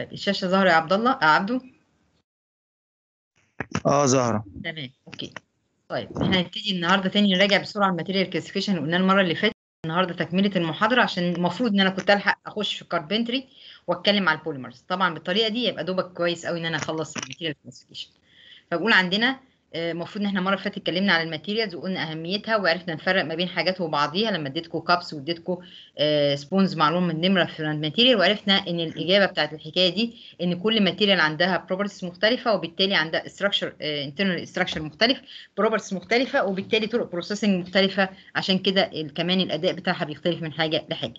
طيب الشاشة ظاهرة يا عبد الله عبده؟ زهرة. تمام اوكي. طيب احنا هنبتدي النهارده تاني نراجع بسرعة الماتيريال كلاسيفيكيشن اللي قلناه المرة اللي فاتت. النهارده تكملة المحاضرة عشان المفروض ان انا كنت الحق اخش في الكاربنتري واتكلم على البوليمرز. طبعا بالطريقة دي يبقى دوبك كويس قوي ان انا اخلص الماتيريال كلاسيفيكيشن. فبقول عندنا المفروض ان احنا المره اللي فاتت اتكلمنا على الماتيريالز وقلنا اهميتها وعرفنا نفرق ما بين حاجات وبعضيها لما اديتكم كابس واديتكم سبونز معلوم من نمره في الماتيريال، وعرفنا ان الاجابه بتاعت الحكايه دي ان كل ماتيريال عندها بروبرتيز مختلفه وبالتالي عندها ستراكشر انترنال ستراكشر مختلف، بروبرتيز مختلفه وبالتالي طرق بروسيسنج مختلفه، عشان كده كمان الاداء بتاعها بيختلف من حاجه لحاجه.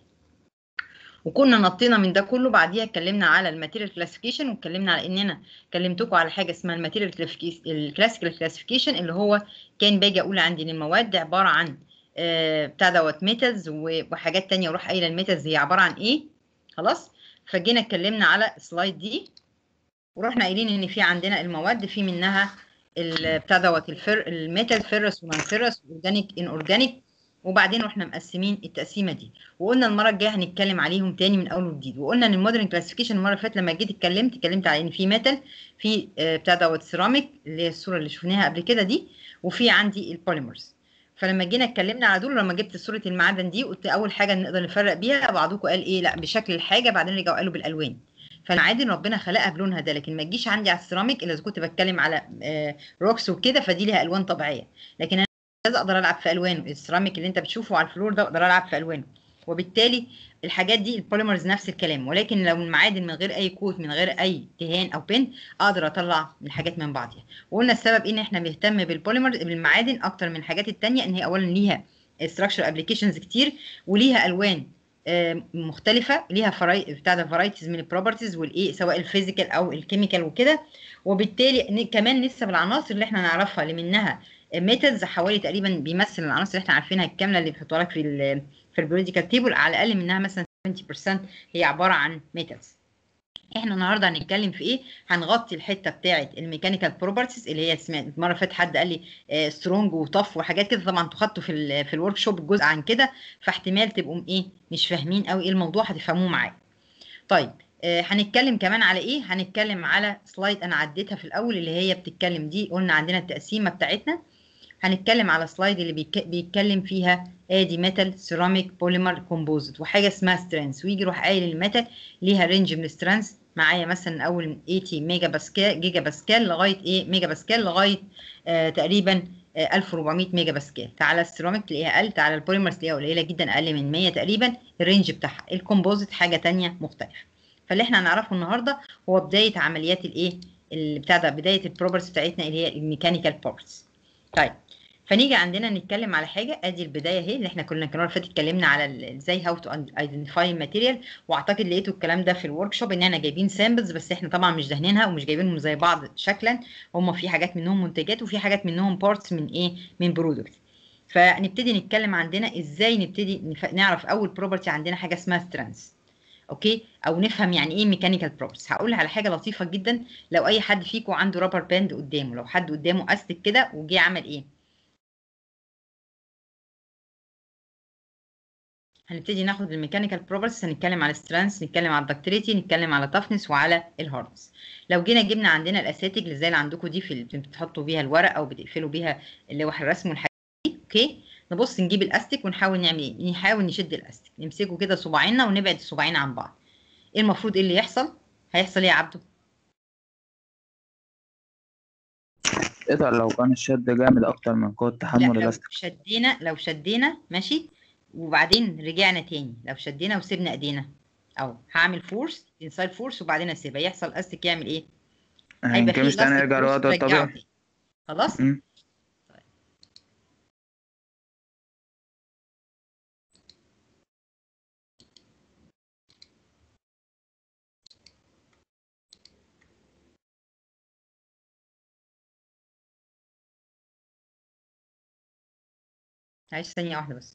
وكنا نطينا من ده كله. بعديها اتكلمنا على الماتيريال كلاسيفيكيشن واتكلمنا على اننا كلمتكم على حاجه اسمها الماتيريال الكلاسيكال كلاسيفيكيشن، اللي هو كان باجي اقول عندي ان المواد عباره عن بتاع دوت ميتالز وحاجات تانية، واروح قايله الميتالز هي عباره عن ايه. خلاص. فجينا اتكلمنا على السلايد دي ورحنا قايلين ان في عندنا المواد في منها بتاع دوت الميتال فيرس ونون فيرس، اورجانيك ان اورجانيك، وبعدين رحنا مقسمين التقسيمه دي. وقلنا المره الجايه هنتكلم عليهم تاني من اول وجديد. وقلنا ان المودرن كلاسيفيكيشن المره اللي فاتت لما جيت اتكلمت على ان في ميتال، في بتاع دوت سيراميك اللي هي الصوره اللي شفناها قبل كده دي، وفي عندي البوليمرز. فلما جينا اتكلمنا على دول، لما جبت صوره المعدن دي قلت اول حاجه نقدر نفرق بيها. بعضكم قال ايه لا بشكل الحاجه، بعدين رجعوا قالوا بالالوان. فالمعادن ربنا خلقها بلونها ده، لكن ما تجيش عندي على السيراميك الا اذا كنت بتكلم على روكس وكده، فدي ليها الوان طبيعيه. لكن انا لازم اقدر العب في الوانه. السيراميك اللي انت بتشوفه على الفلور ده اقدر العب في الوانه. وبالتالي الحاجات دي البوليمرز نفس الكلام، ولكن لو المعادن من غير اي كوت من غير اي دهان او بين اقدر اطلع الحاجات من بعضها. وقلنا السبب ان احنا بنهتم بالبوليمر بالمعادن اكتر من الحاجات التانية، ان هي اولا ليها structural applications كتير، وليها الوان مختلفه، ليها بتاع ده فرايتيز من البروبرتيز والايه سواء الفيزيكال او الكيميكال وكده. وبالتالي كمان نسب العناصر اللي احنا نعرفها اللي منها ميتالز حوالي تقريبا بيمثل العناصر اللي احنا عارفينها الكامله اللي بيحطوها لك في البريوديكال تيبل، على الاقل منها مثلا 70% هي عباره عن ميتالز. احنا النهارده هنتكلم في ايه؟ هنغطي الحته بتاعه الميكانيكال بروبرتيز اللي هي سمعت المره اللي فاتت حد قال لي سترونج وطف وحاجات كده. طبعا انتوا خدتوا في الورك شوب الجزء عن كده، فاحتمال تبقوا ايه مش فاهمين قوي ايه الموضوع، هتفهموه معايا. طيب هنتكلم كمان على ايه؟ هنتكلم على سلايد انا عديتها في الاول اللي هي بتتكلم دي، قلنا عندنا التقسيمه بتاعتنا. هنتكلم على سلايد اللي بيتكلم فيها ادي ميتال سيراميك بوليمر كومبوزيت وحاجه اسمها سترينث، ويجي يروح قايل الميتال ليها رينج من سترينث معايا مثلا اول من 80 ميجا باسكال جيجا باسكال لغايه ايه ميجا باسكال لغايه تقريبا 1400 ميجا باسكال. تعالى السيراميك تلاقيها اقل، تعالى البوليمر تلاقيها قليله جدا اقل من 100 تقريبا الرينج بتاعها. الكومبوزيت حاجه ثانيه مختلفه. فاللي احنا هنعرفه النهارده هو بدايه عمليات الايه اللي بتاع ده، بدايه البروبرتيز بتاعتنا اللي هي الميكانيكال بروبرتيز. طيب فنيجي عندنا نتكلم على حاجه، ادي البدايه اهي اللي احنا كنا المره اللي فاتت اتكلمنا على ازاي هاو تو ايدنتيفاي ماتيريال. واعتقد لقيتوا الكلام ده في الورك شوب ان احنا جايبين سامبلز، بس احنا طبعا مش دهنينها ومش جايبينهم زي بعض شكلا. هم في حاجات منهم منتجات وفي حاجات منهم بارتس من ايه من برودكت. فنبتدي نتكلم عندنا ازاي نبتدي نعرف اول بروبرتي عندنا حاجه اسمها سترينث. اوكي، او نفهم يعني ايه ميكانيكال بروبرتيز. هقول على حاجه لطيفه جدا. لو اي حد فيكم عنده رابر باند قدامه، لو حد قدامه استك كده وجي عمل ايه، هنبتدي ناخد الميكانيكال بروبرتيز. هنتكلم على سترينث، نتكلم على الدكتيليتي، نتكلم على تفنس وعلى الهاردنس. لو جينا جبنا عندنا الاساتيك اللي زي اللي عندكم دي في بتحطوا بيها الورق او بتقفلوا بيها لوح الرسم والحاجات دي. اوكي، نبص نجيب الاستيك ونحاول نعمل ايه، نحاول نشد الاستيك، نمسكه كده صباعيننا ونبعد الصباعين عن بعض. ايه المفروض ايه اللي يحصل؟ هيحصل ايه يا عبدو؟ اتقل لو كان الشد جامد اكتر من قوة لا، تحمل لو الاستيك. شدينا ماشي وبعدين رجعنا تاني، لو شدينا وسيبنا ايدينا، او هعمل فورس انسايد فورس وبعدين اسيبها، يحصل استك يعمل ايه؟ هيبقى فيه هينكمش تاني الاستيك يرجع فورس لوضعه ترجعه الطبيعي. تاني. خلاص. مم. عايش ثانية واحدة بس.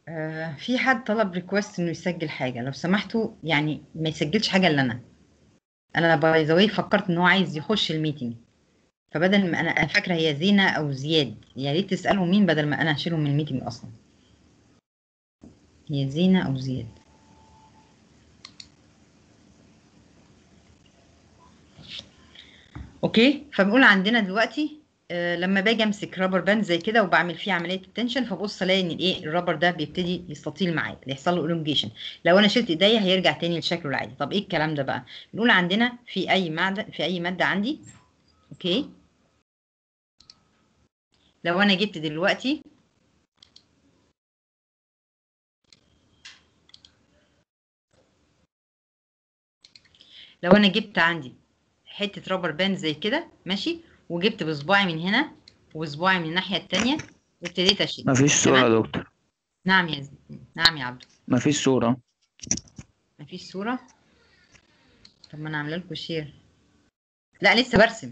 في حد طلب ريكوست انه يسجل حاجه، لو سمحتوا يعني ما يسجلش حاجه الا انا باي ذا واي فكرت ان هو عايز يخش الميتنج، فبدل ما انا فاكره هي زينه او زياد، يا ريت تسالوا مين بدل ما انا اشيلهم من الميتنج اصلا. هي زينه او زياد. اوكي، فبنقول عندنا دلوقتي لما باجي امسك رابر باند زي كده وبعمل فيه عمليه التنشن، فبص الاقي ان الايه الرابر ده بيبتدي يستطيل معايا، يحصل له الونجيشن. لو انا شلت ايديا هيرجع تاني لشكله العادي. طب ايه الكلام ده بقى؟ بنقول عندنا في اي ماده عندي. اوكي، لو انا جبت دلوقتي عندي حته رابر باند زي كده ماشي، وجبت بصباعي من هنا وصباعي من الناحيه التانيه وابتديت اشد. مفيش صورة تمام. يا دكتور. نعم يا نعم يا عبدو. مفيش صورة. مفيش صوره؟ طب ما انا عامله لكم شير. لا لسه برسم.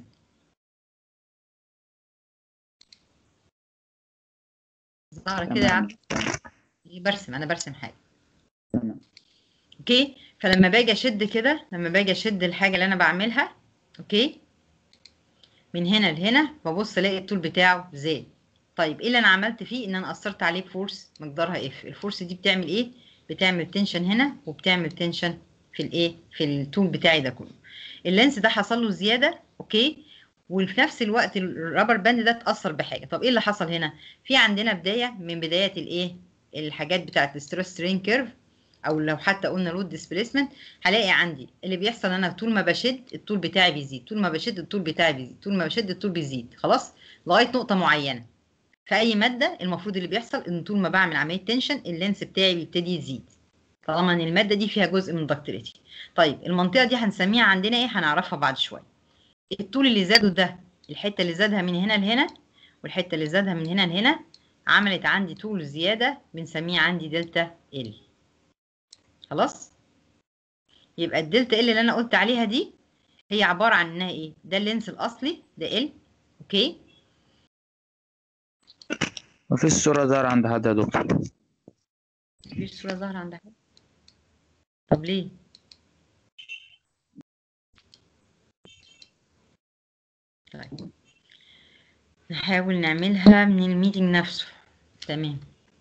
ظاهره كده يا تمام. عبدو؟ برسم، انا برسم حاجه. تمام. اوكي، فلما باجي اشد كده، لما باجي اشد الحاجه اللي انا بعملها، اوكي، من هنا لهنا ببص الاقي الطول بتاعه زاد. طيب ايه اللي انا عملت فيه؟ ان انا اثرت عليه بفورس مقدارها اف. الفورس دي بتعمل ايه؟ بتعمل تنشن هنا وبتعمل تنشن في الايه، في الطول بتاعي ده كله. اللينس ده حصل له زياده، اوكي، وفي نفس الوقت الرابر باند ده اتاثر بحاجه. طب ايه اللي حصل هنا؟ في عندنا بدايه من بدايات الايه، الحاجات بتاعت الستريس سترين كيرف، او لو حتى قلنا لود ديسبيسمنت، هلاقي عندي اللي بيحصل انا طول ما بشد الطول بتاعي بيزيد، طول ما بشد الطول بتاعي بيزيد، طول ما بشد الطول بيزيد، خلاص لغايه نقطه معينه. في اي ماده المفروض اللي بيحصل ان طول ما بعمل عمليه تنشن اللينس بتاعي بيبتدي يزيد، طالما ان الماده دي فيها جزء من دكتوريتي. طيب المنطقه دي هنسميها عندنا ايه؟ هنعرفها بعد شويه. الطول اللي زاده ده، الحته اللي زادها من هنا لهنا والحته اللي زادها من هنا لهنا، عملت عندي طول زياده بنسميه عندي دلتا ال. خلاص، يبقى الدلتا ال اللي انا قلت عليها دي هي عباره عن انها ايه؟ ده اللينس الاصلي ده ال، اوكي. مفيش صورة ظاهرة عند حد يا دكتور. مفيش صوره ظاهره عند حد؟ طب ليه؟ طيب نحاول نعملها من الميتنج نفسه. تمام.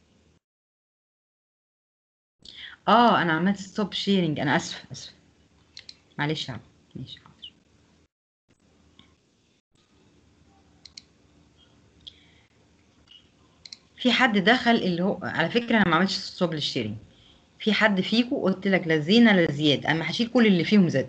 انا عملت ستوب شيرنج، انا اسف. معلش يا عم. ماشي حاضر. في حد دخل اللي هو على فكره انا ما عملتش ستوب للشيرنج. في حد فيكم قلت لك لا زينه لا زياد، اما هشيل كل اللي فيهم زاد.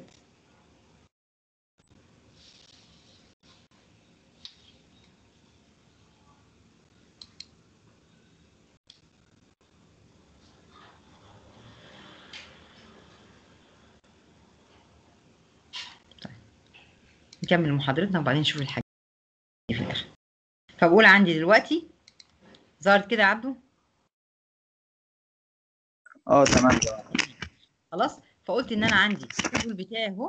طيب نكمل محاضرتنا وبعدين نشوف الحاجه في الاخر. فبقول عندي دلوقتي ظهرت كده يا عبدو؟ تمام. خلاص، فقلت ان انا عندي الطول بتاعي اهو،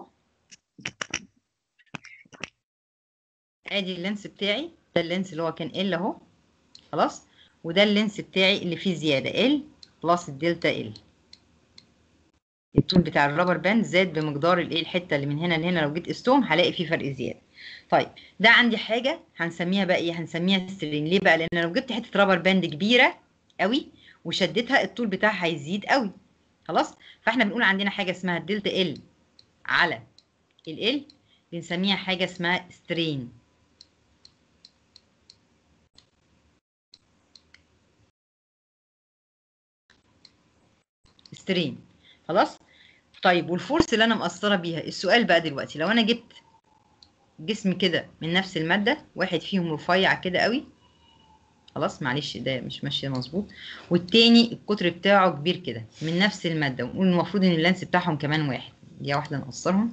ادي اللينس بتاعي ده، اللينس اللي هو كان ال اهو، خلاص، وده اللينس بتاعي اللي فيه زياده ال بلس الدلتا ال. الطول بتاع الرابر باند زاد بمقدار الايه، الحته اللي من هنا لهنا لو جيت قستهم هلاقي فيه فرق زياده. طيب ده عندي حاجه هنسميها بقى ايه؟ هنسميها سترين. ليه بقى؟ لان لو جبت حته رابر باند كبيره قوي وشدتها الطول بتاعها هيزيد قوي. خلاص، فاحنا بنقول عندنا حاجه اسمها الدلتا ال على ال بنسميها حاجه اسمها سترين. سترين، خلاص. طيب والفورس اللي انا مقصره بيها، السؤال بقى دلوقتي لو انا جبت جسم كده من نفس الماده، واحد فيهم رفيع كده قوي، خلاص معلش ده مش ماشيه مظبوط، والتاني القطر بتاعه كبير كده من نفس الماده، ونقول المفروض ان اللانس بتاعهم كمان واحد، دي واحده نقصرهم.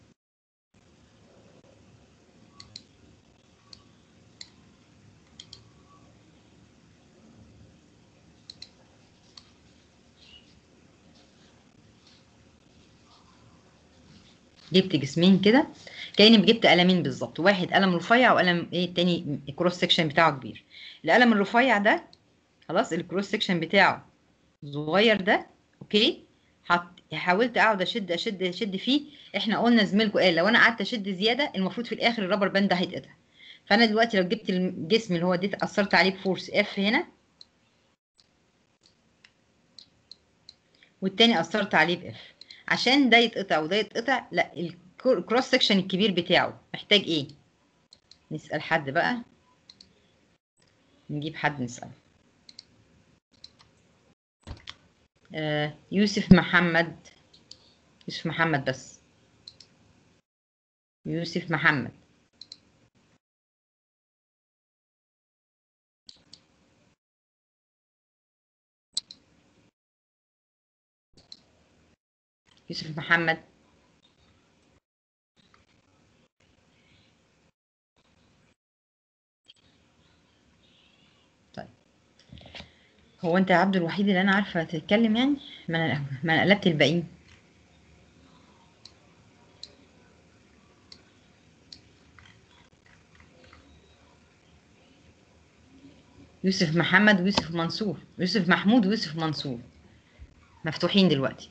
جبت جسمين كده كاني جبت قلمين بالظبط، واحد قلم رفيع وقلم ايه التاني الكروس سكشن بتاعه كبير. القلم الرفيع ده خلاص الكروس سكشن بتاعه الصغير ده، اوكي، حاولت اقعد اشد فيه. احنا قلنا زميلكم قال لو انا قعدت اشد زياده المفروض في الاخر الرابر باند ده هيتقطع. فانا دلوقتي لو جبت الجسم اللي هو اديت اثرت عليه بفورس اف هنا، والتاني اثرت عليه باف، عشان ده يتقطع وده يتقطع، لا الكروس سكشن الكبير بتاعه محتاج ايه؟ نسال حد بقى، نجيب حد نساله. يوسف محمد، يوسف محمد بس، يوسف محمد. يوسف محمد. طيب هو انت يا عبد الوحيد اللي انا عارفه تتكلم يعني؟ ما انا قلبت الباقيين. يوسف محمد ويوسف منصور، يوسف محمود ويوسف منصور مفتوحين دلوقتي.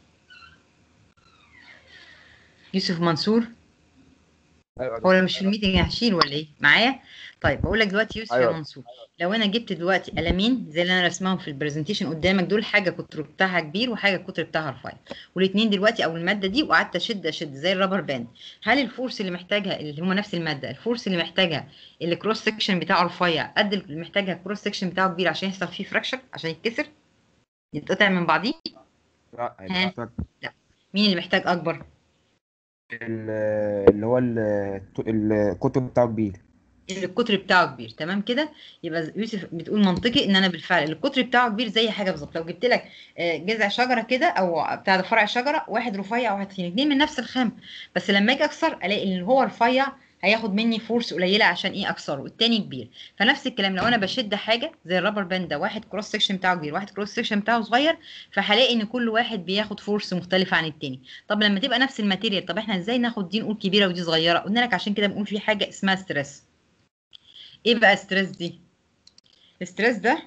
يوسف منصور ايوه يا هو دكتور. لو مش في الميتنج هشيل ولا ايه معايا؟ طيب بقول لك دلوقتي يوسف يا ايوه منصور، لو انا جبت دلوقتي قلمين زي اللي انا رسمهم في البرزنتيشن قدامك دول، حاجه القطر بتاعها كبير وحاجه القطر بتاعها رفيع، والاثنين دلوقتي او الماده دي، وقعدت اشد زي الرابر باند، هل الفورس اللي محتاجها اللي هم نفس الماده، الفورس اللي محتاجها الكروس سكشن بتاعه رفيع قد اللي محتاجها الكروس سكشن بتاعه كبير عشان يحصل فيه فراكشر، عشان يتكسر يتقطع من بعضيه؟ لا هيبقى ها؟ محتاج لا، مين اللي محتاج اكبر؟ ال- اللي هو القطر بتاعه كبير. اللي القطر بتاعه كبير، تمام كده. يبقى يوسف بتقول منطقي ان انا بالفعل اللي القطر بتاعه كبير زي حاجه بالظبط. لو جبت لك جذع شجره كده او بتاع ده فرع شجره، واحد رفيع وواحد تخين، اتنين من نفس الخام، بس لما اجي اكسر الاقي ان هو رفيع هياخد مني فورس قليله عشان ايه اكسره، والتاني كبير. فنفس الكلام لو انا بشد حاجه زي الرابر باند ده، واحد كروس سكشن بتاعه كبير واحد كروس سكشن بتاعه صغير، فهلاقي ان كل واحد بياخد فورس مختلفه عن التاني. طب لما تبقى نفس الماتيريال، طب احنا ازاي ناخد دي نقول كبيره ودي صغيره؟ قلنا لك عشان كده بنقول في حاجه اسمها ستريس. ايه بقى ستريس دي؟ الستريس ده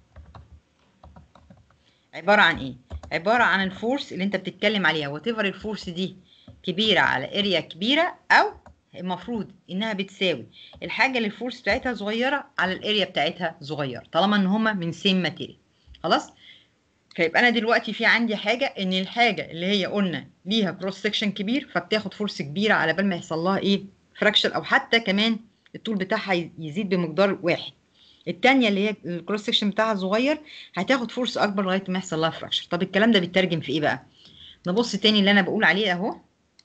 عبارة عن ايه؟ عبارة عن الفورس اللي انت بتتكلم عليها، وات ايفر الفورس دي كبيرة على اريا كبيرة، او المفروض انها بتساوي الحاجة اللي الفورس بتاعتها صغيرة على الاريا بتاعتها صغيرة، طالما ان هما من سيم ماتيريال. خلاص؟ فيبقى انا دلوقتي في عندي حاجة ان الحاجة اللي هي قلنا ليها كروس سكشن كبير فبتاخد فورس كبيرة على بال ما يحصل لها ايه؟ فراكشر، او حتى كمان الطول بتاعها يزيد بمقدار واحد. التانية اللي هي الكروس سكشن بتاعها صغير هتاخد فورس اكبر لغايه ما يحصل لها فراكشر. طب الكلام ده بيترجم في ايه بقى؟ نبص تاني اللي انا بقول عليه اهو.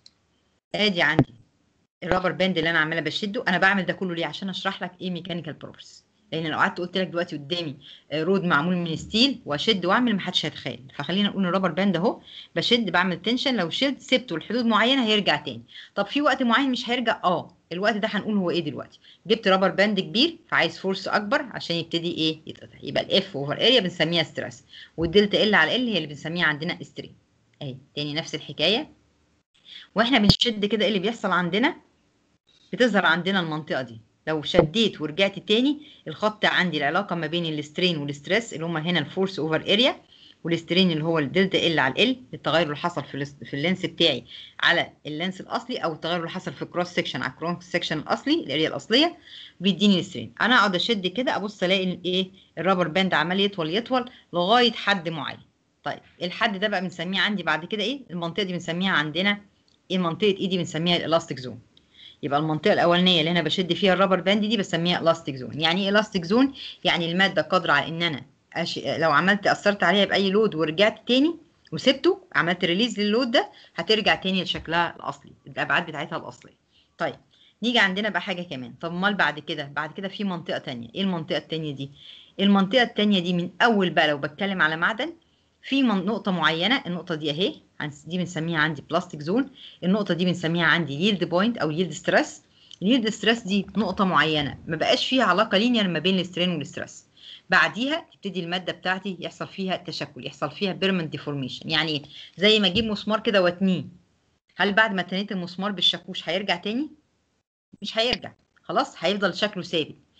ادي عندي الرابر باند اللي انا عماله بشده، انا بعمل ده كله ليه؟ عشان اشرح لك ايه ميكانيكال بروبرتيز. لان لو قعدت قلت لك دلوقتي قدامي رود معمول من ستيل واشد واعمل محدش هيتخيل. فخلينا نقول الرابر باند اهو بشد بعمل تنشن، لو شلت سبته لحدود معينه هيرجع تاني. طب في وقت معين مش هيرجع، الوقت ده هنقول هو ايه دلوقتي. جبت رابر باند كبير فعايز فورس اكبر عشان يبتدي ايه يتقطع، يبقى الاف اوفر اريا بنسميها ستريس، والدلتا ال على ال هي اللي بنسميها عندنا سترين. اهي تاني نفس الحكايه، واحنا بنشد كده ايه اللي بيحصل عندنا؟ بتظهر عندنا المنطقة دي. لو شديت ورجعت تاني الخط عندي العلاقة ما بين السترين والستريس اللي هما هنا الفورس اوفر اريا، والسترين اللي هو الدلتا ال على ال، التغير اللي حصل في اللينس بتاعي على اللينس الاصلي، او التغير اللي حصل في الكروس سكشن على الكروس سكشن الاصلي الاريا الاصليه، بيديني السترين. انا اقعد اشد كده ابص الاقي ايه؟ الرابر باند عمال يطول لغايه حد معين. طيب الحد ده بقى بنسميه عندي بعد كده ايه؟ المنطقه دي بنسميها عندنا ايه؟ منطقه ايه دي؟ بنسميها الالاستيك زون. يبقى المنطقه الاولانيه اللي انا بشد فيها الرابر باند دي بسميها الاستيك زون. يعني ايه الاستيك زون؟ يعني الماده قادره على ان انا لو عملت اثرت عليها باي لود ورجعت تاني وسبته عملت ريليز للود ده هترجع تاني لشكلها الاصلي، الابعاد بتاعتها الاصليه. طيب نيجي عندنا بقى حاجه كمان. طب امال بعد كده في منطقه تانية. ايه المنطقه التانية دي؟ المنطقه التانية دي من اول بقى لو بتكلم على معدن، في نقطه معينه، النقطه دي اهي دي بنسميها عندي بلاستيك زون. النقطه دي بنسميها عندي ييلد بوينت او ييلد ستريس. اليلد ستريس دي نقطه معينه ما بقاش فيها علاقه لينير ما بين السترين والستريس، بعديها تبتدي الماده بتاعتي يحصل فيها تشكل، يحصل فيها بيرمنت ديفورميشن. يعني ايه؟ زي ما اجيب مسمار كده واتنيه، هل بعد ما تنيت المسمار بالشاكوش هيرجع تاني؟ مش هيرجع، خلاص هيفضل شكله ثابت.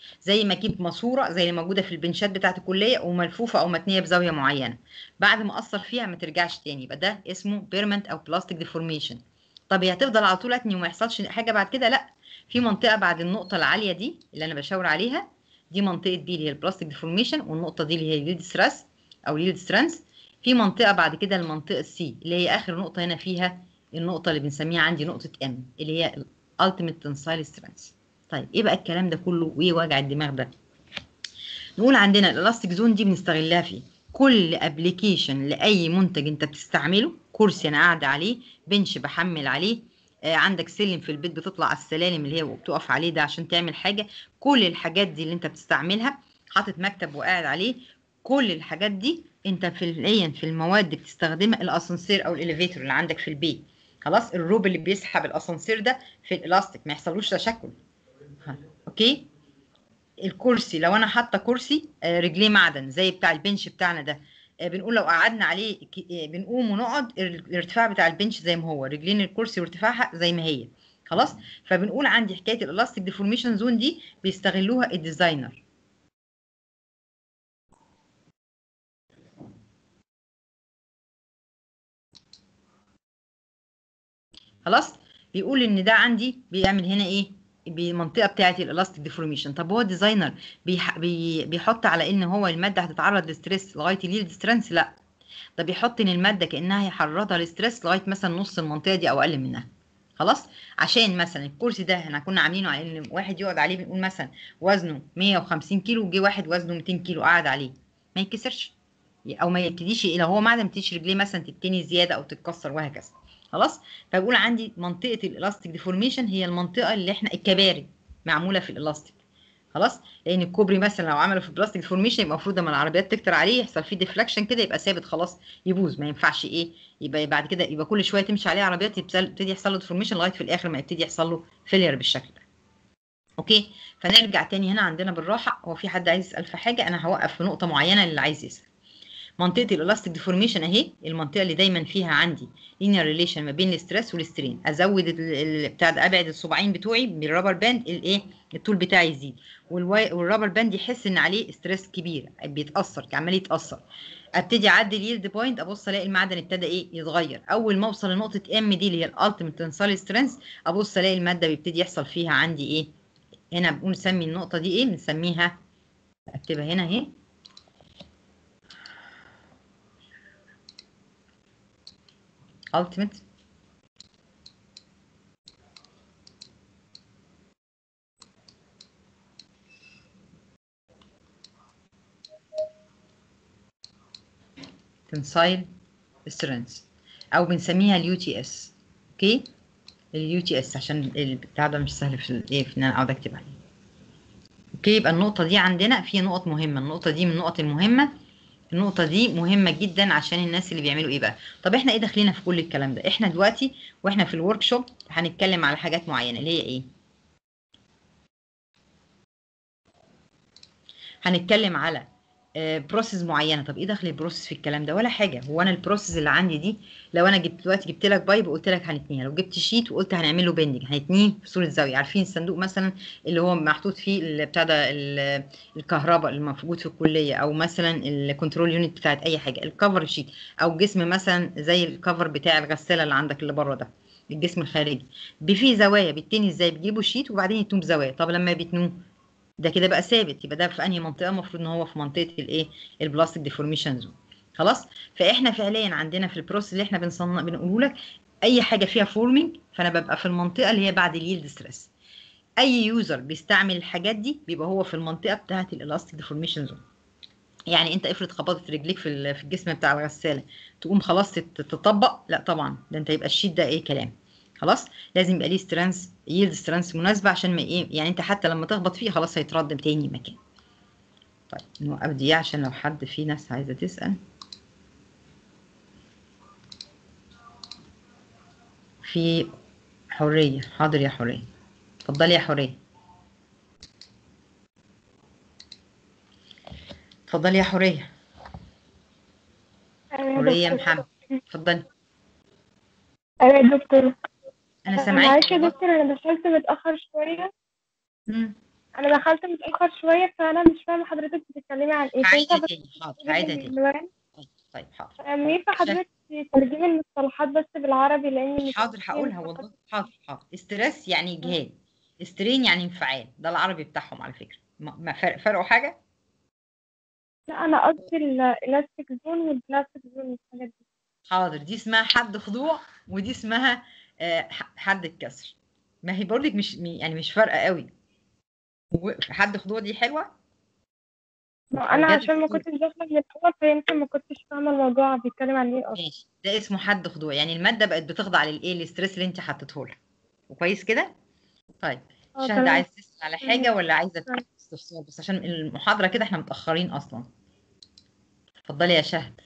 زي ما اجيب ماسوره زي اللي موجوده في البنشات بتاعه الكليه وملفوفه او متنيه بزاويه معينه، بعد ما اثر فيها ما ترجعش تاني، يبقى ده اسمه بيرمنت او بلاستيك ديفورميشن. طب هي هتفضل على طول اتني وما يحصلش حاجه بعد كده؟ لا، في منطقه بعد النقطه العاليه دي اللي انا بشاور عليها، دي منطقه بي اللي هي البلاستيك ديفورميشن، والنقطه دي اللي هي اليلد ستريس او اليلد سترينث. في منطقه بعد كده المنطقه سي اللي هي اخر نقطه هنا فيها النقطه اللي بنسميها عندي نقطه ام اللي هي الالتيميت تنسايل سترينث. طيب ايه بقى الكلام ده كله وايه وجع الدماغ ده؟ نقول عندنا الالاستيك زون دي بنستغلها في كل ابلكيشن لاي منتج انت بتستعمله، كرسي انا قاعده عليه، بنش بحمل عليه، عندك سلم في البيت بتطلع على السلالم اللي هي وبتقف عليه ده عشان تعمل حاجه، كل الحاجات دي اللي انت بتستعملها، حاطط مكتب وقاعد عليه، كل الحاجات دي انت فعليا في المواد بتستخدمها. الاسانسير او الاليفيتور اللي عندك في البيت، خلاص الروب اللي بيسحب الاسانسير ده في الالاستيك ما يحصلوش تشكل. اوكي. الكرسي لو انا حاطه كرسي رجليه معدن زي بتاع البنش بتاعنا ده، بنقول لو قعدنا عليه بنقوم ونقعد الارتفاع بتاع البنش زي ما هو، رجلين الكرسي وارتفاعها زي ما هي، خلاص. فبنقول عندي حكايه الالاستيك ديفورميشن زون دي بيستغلوها الديزاينر. خلاص. بيقول ان ده عندي بيعمل هنا ايه بالمنطقه بتاعه الالاستيك ديفورميشن. طب هو الديزاينر بيحط على ان هو الماده هتتعرض لستريس لغايه اليلد سترينث؟ لا، ده بيحط ان الماده كانها هيحرضها لستريس لغايه مثلا نص المنطقه دي او اقل منها، خلاص. عشان مثلا الكرسي ده احنا كنا عاملينه على ان واحد يقعد عليه، بنقول مثلا وزنه 150 كيلو وجه واحد وزنه 200 كيلو قعد عليه، ما يتكسرش او ما يبتديش لو هو معدن ما يبتديش رجليه مثلا تتني زياده او تتكسر وهكذا، خلاص. فبقول عندي منطقه الالاستيك ديفورميشن هي المنطقه اللي احنا الكباري معموله في الالاستيك، خلاص. لان الكوبري مثلا لو عمله في البلاستيك ديفورميشن يبقى المفروض لما العربيات تكتر عليه يحصل فيه ديفلكشن كده يبقى ثابت خلاص، يبوظ ما ينفعش ايه، يبقى بعد كده يبقى كل شويه تمشي عليه عربيات يبتدي يحصل له ديفورميشن لغايه في الاخر ما يبتدي يحصل له فيلير بالشكل ده. اوكي. فنرجع تاني هنا عندنا بالراحه، هو في حد عايز يسال في حاجه؟ انا هوقف في نقطه معينه للي عايز يسال. منطقه الالاستيك ديفورميشن اهي المنطقه اللي دايما فيها عندي لينير ريليشن ما بين الاستريس والسترين، ازود بتاع ده، ابعد الصباعين بتوعي بالرابر باند الايه الطول بتاعي يزيد، والرابر باند يحس ان عليه ستريس كبير بيتاثر عمال يتاثر، ابتدي اعدي اليلد بوينت ابص الاقي المعدن ابتدى ايه يتغير، اول ما اوصل لنقطه ام دي اللي هي الالتيميت تنسايل سترينث ابص الاقي الماده بيبتدي يحصل فيها عندي ايه، هنا بنقول نسمي النقطه دي ايه، بنسميها اكتبها هنا اهي ultimate tensile strength او بنسميها اليو تي اس. اوكي. اليو تي اس عشان البتاع ده مش سهل في الايه في ان انا اقعد اكتب عليه. اوكي. يبقى النقطه دي عندنا في نقط مهمه، النقطه دي من النقط المهمه، النقطه دي مهمه جدا عشان الناس اللي بيعملوا ايه بقى. طب احنا ايه داخلين في كل الكلام ده؟ احنا دلوقتي واحنا في الورك شوب هنتكلم على حاجات معينه اللي هي ايه، هنتكلم على بروسيس معينه. طب ايه دخل البروسيس في الكلام ده؟ ولا حاجه. هو انا البروسيس اللي عندي دي لو انا دلوقتي جبت لك بايب وقلت لك هنتنيها، لو جبت شيت وقلت هنعمل له بندنج هنتنيه في صوره زاويه. عارفين الصندوق مثلا اللي هو محطوط فيه بتاع ده الكهرباء اللي موجود في الكليه، او مثلا الكنترول يونت بتاعت اي حاجه، الكفر شيت، او جسم مثلا زي الكفر بتاع الغساله اللي عندك اللي بره ده، الجسم الخارجي فيه زوايا بيتني ازاي؟ بتجيبوا شيت وبعدين يتنوه بزوايا. طب لما بيتنوه ده كده بقى ثابت، يبقى ده في انهي منطقه؟ المفروض ان هو في منطقه الايه البلاستيك ديفورميشن زون، خلاص. فاحنا فعليا عندنا في البروسيس اللي احنا بنقوله لك اي حاجه فيها فورمينج، فانا ببقى في المنطقه اللي هي بعد اليلد ستريس. اي يوزر بيستعمل الحاجات دي بيبقى هو في المنطقه بتاعه الالاستيك ديفورميشن زون. يعني انت افرض خبطت رجليك في الجسم بتاع الغساله تقوم خلاص تطبق؟ لا طبعا، ده انت يبقى الشيت ده ايه كلام، خلاص. لازم يبقى ليه سترينث يلد سترينث مناسبه عشان ما ايه يعني انت حتى لما تخبط فيه خلاص هيتردم تاني مكان. طيب نوقف دي عشان لو حد في ناس عايزه تسال. في حريه، حاضر يا حريه، اتفضلي يا حريه، اتفضلي يا حريه. أيوة يا حريه دكتور. محمد، اتفضلي. أيوة يا دكتور. انا سامعاكي معلش يا والله. دكتور، أنا دخلت متأخر شوية. مم. انا دخلت متاخر شويه فانا مش فاهمه حضرتك بتتكلمي عن ايه، هعيدها فينفع بس تاني، حاضر تقولي هعيدها لي تاني. العنوان؟ طيب حاضر. ينفع شهد، حضرتك تترجمي المصطلحات بس بالعربي لاني مش حاضر فاهمة هقولها المصطلحات. والله، حاضر. استرس يعني اجهاد، استرين يعني انفعال، ده العربي بتاعهم على فكره، ما فرقوا حاجه. لا انا قصدي الالاستيك زون والبلاستيك زون والحاجات دي. حاضر، دي اسمها حد خضوع، ودي اسمها حد الكسر. ما هي برضك مش يعني مش فارقه قوي. حد خضوع دي حلوه، ما او انا جهاد عشان ما الخضوع. كنتش داخله من الاول فيمكن ما كنتش فاهمه الموضوع بيتكلم عن ايه اصلا. ماشي، ده اسمه حد خضوع، يعني الماده بقت بتخضع للايه، الاسترس اللي انت حطيته لها. وكويس كده. طيب شهد، تمام. عايز تسال على حاجه ولا عايزه استفسار بس عشان المحاضره كده احنا متاخرين اصلا؟ اتفضلي يا شهد.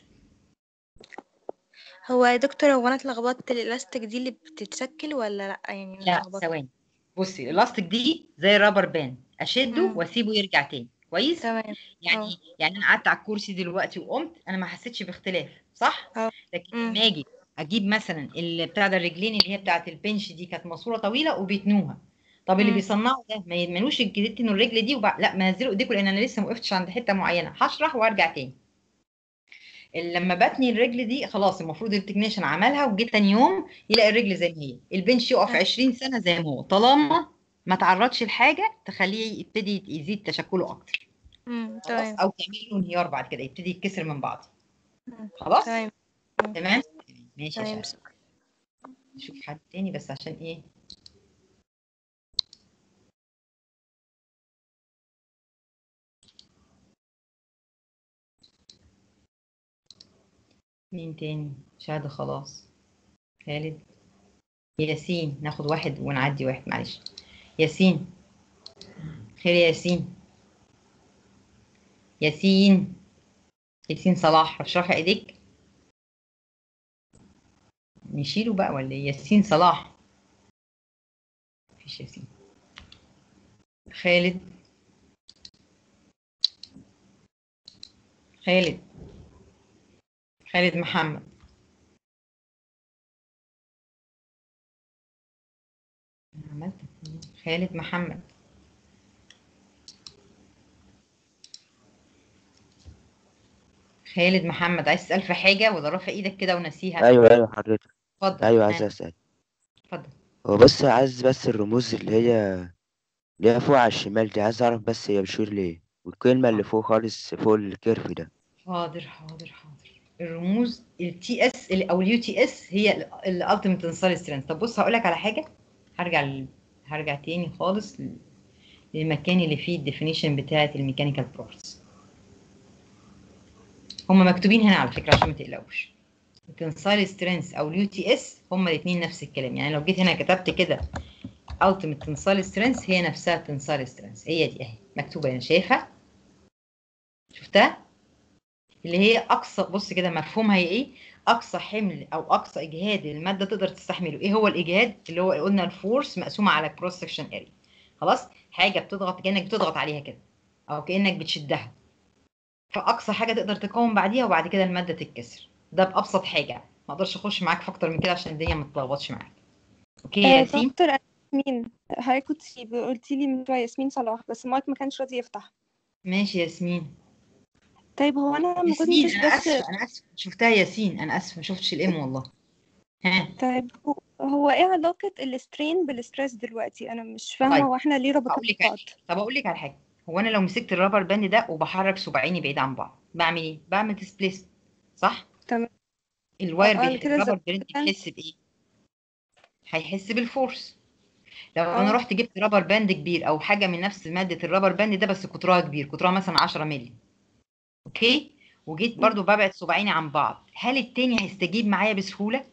هو يا دكتور، هو انا اتلخبطت، الالاستيك دي اللي بتتشكل ولا لا؟ يعني انا لا اتلخبطت. ثواني، بصي الالاستيك دي زي الرابر باند، اشده امم واسيبه يرجع تاني كويس. تمام. اه يعني انا قعدت على الكرسي دلوقتي وقمت، انا ما حسيتش باختلاف صح. اه لكن امم لما اجي اجيب مثلا اللي بتاع ده، الرجلين اللي هي بتاعه البنش دي كانت ماسوره طويله وبيتنوها. طب اللي امم بيصنعوا ده ما يدمنوش الجديد انه الرجل دي لا ما نزلوا ايديكم، لان انا لسه ما وقفتش عند حته معينه، هشرح وارجع تاني. لما بتني الرجل دي خلاص، المفروض التكنيشن عملها وجيت تاني يوم يلاقي الرجل زي ما هي، البنش يقف 20 سنه زي ما هو، طالما ما تعرضش لحاجه تخليه يبتدي يزيد تشكله اكتر. خلاص، تمام. او تعمل له انهيار بعد كده يبتدي يتكسر من بعض. مم. خلاص. تمام. مم. تمام. ماشي يا تمام. شباب. نشوف حد تاني بس عشان ايه. مين تاني؟ شهد خلاص. خالد. ياسين، ناخد واحد ونعدي واحد معلش. ياسين. خير يا ياسين. ياسين. ياسين صلاح، رفع ايديك. نشيله بقى ولا ايه؟ ياسين صلاح. مفيش ياسين. خالد. خالد. خالد محمد. أنا عملت اتنين. خالد محمد. خالد محمد، عايز تسأل في حاجة ولا رافع ايدك كده ونسيها؟ ايوه حضرتك. اتفضل. ايوه عايز ها. اسال. اتفضل. هو بس عايز بس الرموز اللي هي فوق على الشمال دي، عايز اعرف بس هي بشور ليه، والكلمه اللي فوق خالص فوق الكيرف ده. حاضر. الرموز التي اس او اليو تي اس هي الالتيميت تنسال سترينث. طب بص هقول لك على حاجة. هرجع هرجع تاني خالص للمكان اللي فيه الديفينيشن بتاعة الميكانيكال بروبرتيز. هم مكتوبين هنا على فكرة عشان ما تقلقوش. التنسايل سترينث او اليو تي اس هما الاثنين نفس الكلام، يعني لو جيت هنا كتبت كده ultimate tensile strength هي نفسها tensile strength، هي دي اهي مكتوبه هنا، شايفها؟ شفتها؟ اللي هي اقصى، بص كده مفهومها هي ايه؟ اقصى حمل او اقصى اجهاد الماده تقدر تستحمله. ايه هو الاجهاد؟ اللي هو قلنا الفورس مقسومه على كروس سكشن اريا. خلاص، حاجه بتضغط كانك بتضغط عليها كده، او كانك بتشدها، فاقصى حاجه تقدر تقاوم بعديها وبعد كده الماده تتكسر. ده بابسط حاجه، ما اقدرش اخش معاك في اكتر من كده عشان الدنيا ما تتلخبطش معاك. اوكي يا ياسين؟ دكتور، أنا ياسمين. حضرتك كنت قلتي لي من شوية ياسمين صلاح، بس المايك ما كانش راضي يفتح. ماشي ياسمين. طيب هو انا ما ياسمين، كنتش انا بس. اسفه شفتها ياسين، انا اسفه ما شفتش الام والله. ها. طيب هو ايه علاقة السترين بالستريس دلوقتي؟ انا مش فاهمة، طيب هو احنا ليه ربطنا هقول لك على ببعض؟ حاجه، طب اقول لك على حاجه. هو انا لو مسكت الرابر باند ده وبحرك صباعيني بعيد عن بعض بعمل ايه؟ بعمل ديسبليس، صح؟ تمام. الواير انا كده الرابر زودت باند باند. بيحس بايه؟ هيحس بالفورس. لو انا اه رحت جبت رابر باند كبير او حاجه من نفس ماده الرابر باند ده بس قطرها كبير، قطرها مثلا 10 مللي، اوكي، وجيت م. برضو ببعد صباعيني عن بعض، هل التاني هيستجيب معايا بسهوله؟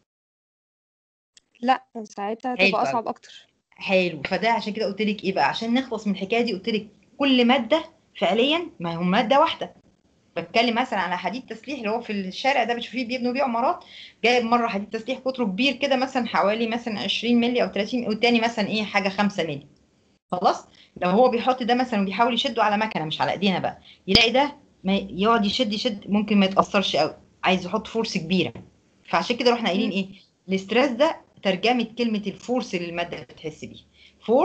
لا، ساعتها حلو تبقى قوي. اصعب اكتر. حلو، فده عشان كده قلت لك ايه بقى، عشان نخلص من الحكايه دي قلت لك كل ماده فعليا ما هو ماده واحده. بتكلم مثلا على حديد تسليح اللي هو في الشارع ده بتشوفيه بيبنوا بيه عمارات، جايب مره حديد تسليح قطره كبير كده مثلا حوالي مثلا 20 مللي او 30، والتاني مثلا ايه حاجه 5 مللي. خلاص. لو هو بيحط ده مثلا وبيحاول يشده على مكنه مش على ايدينا بقى، يلاقي ده ما يقعد يشد ممكن ما يتاثرش قوي، عايز يحط فورس كبيره. فعشان كده رحنا قايلين م. ايه؟ الاسترس ده ترجمه كلمه الفورس اللي الماده بتحس بيه. فورس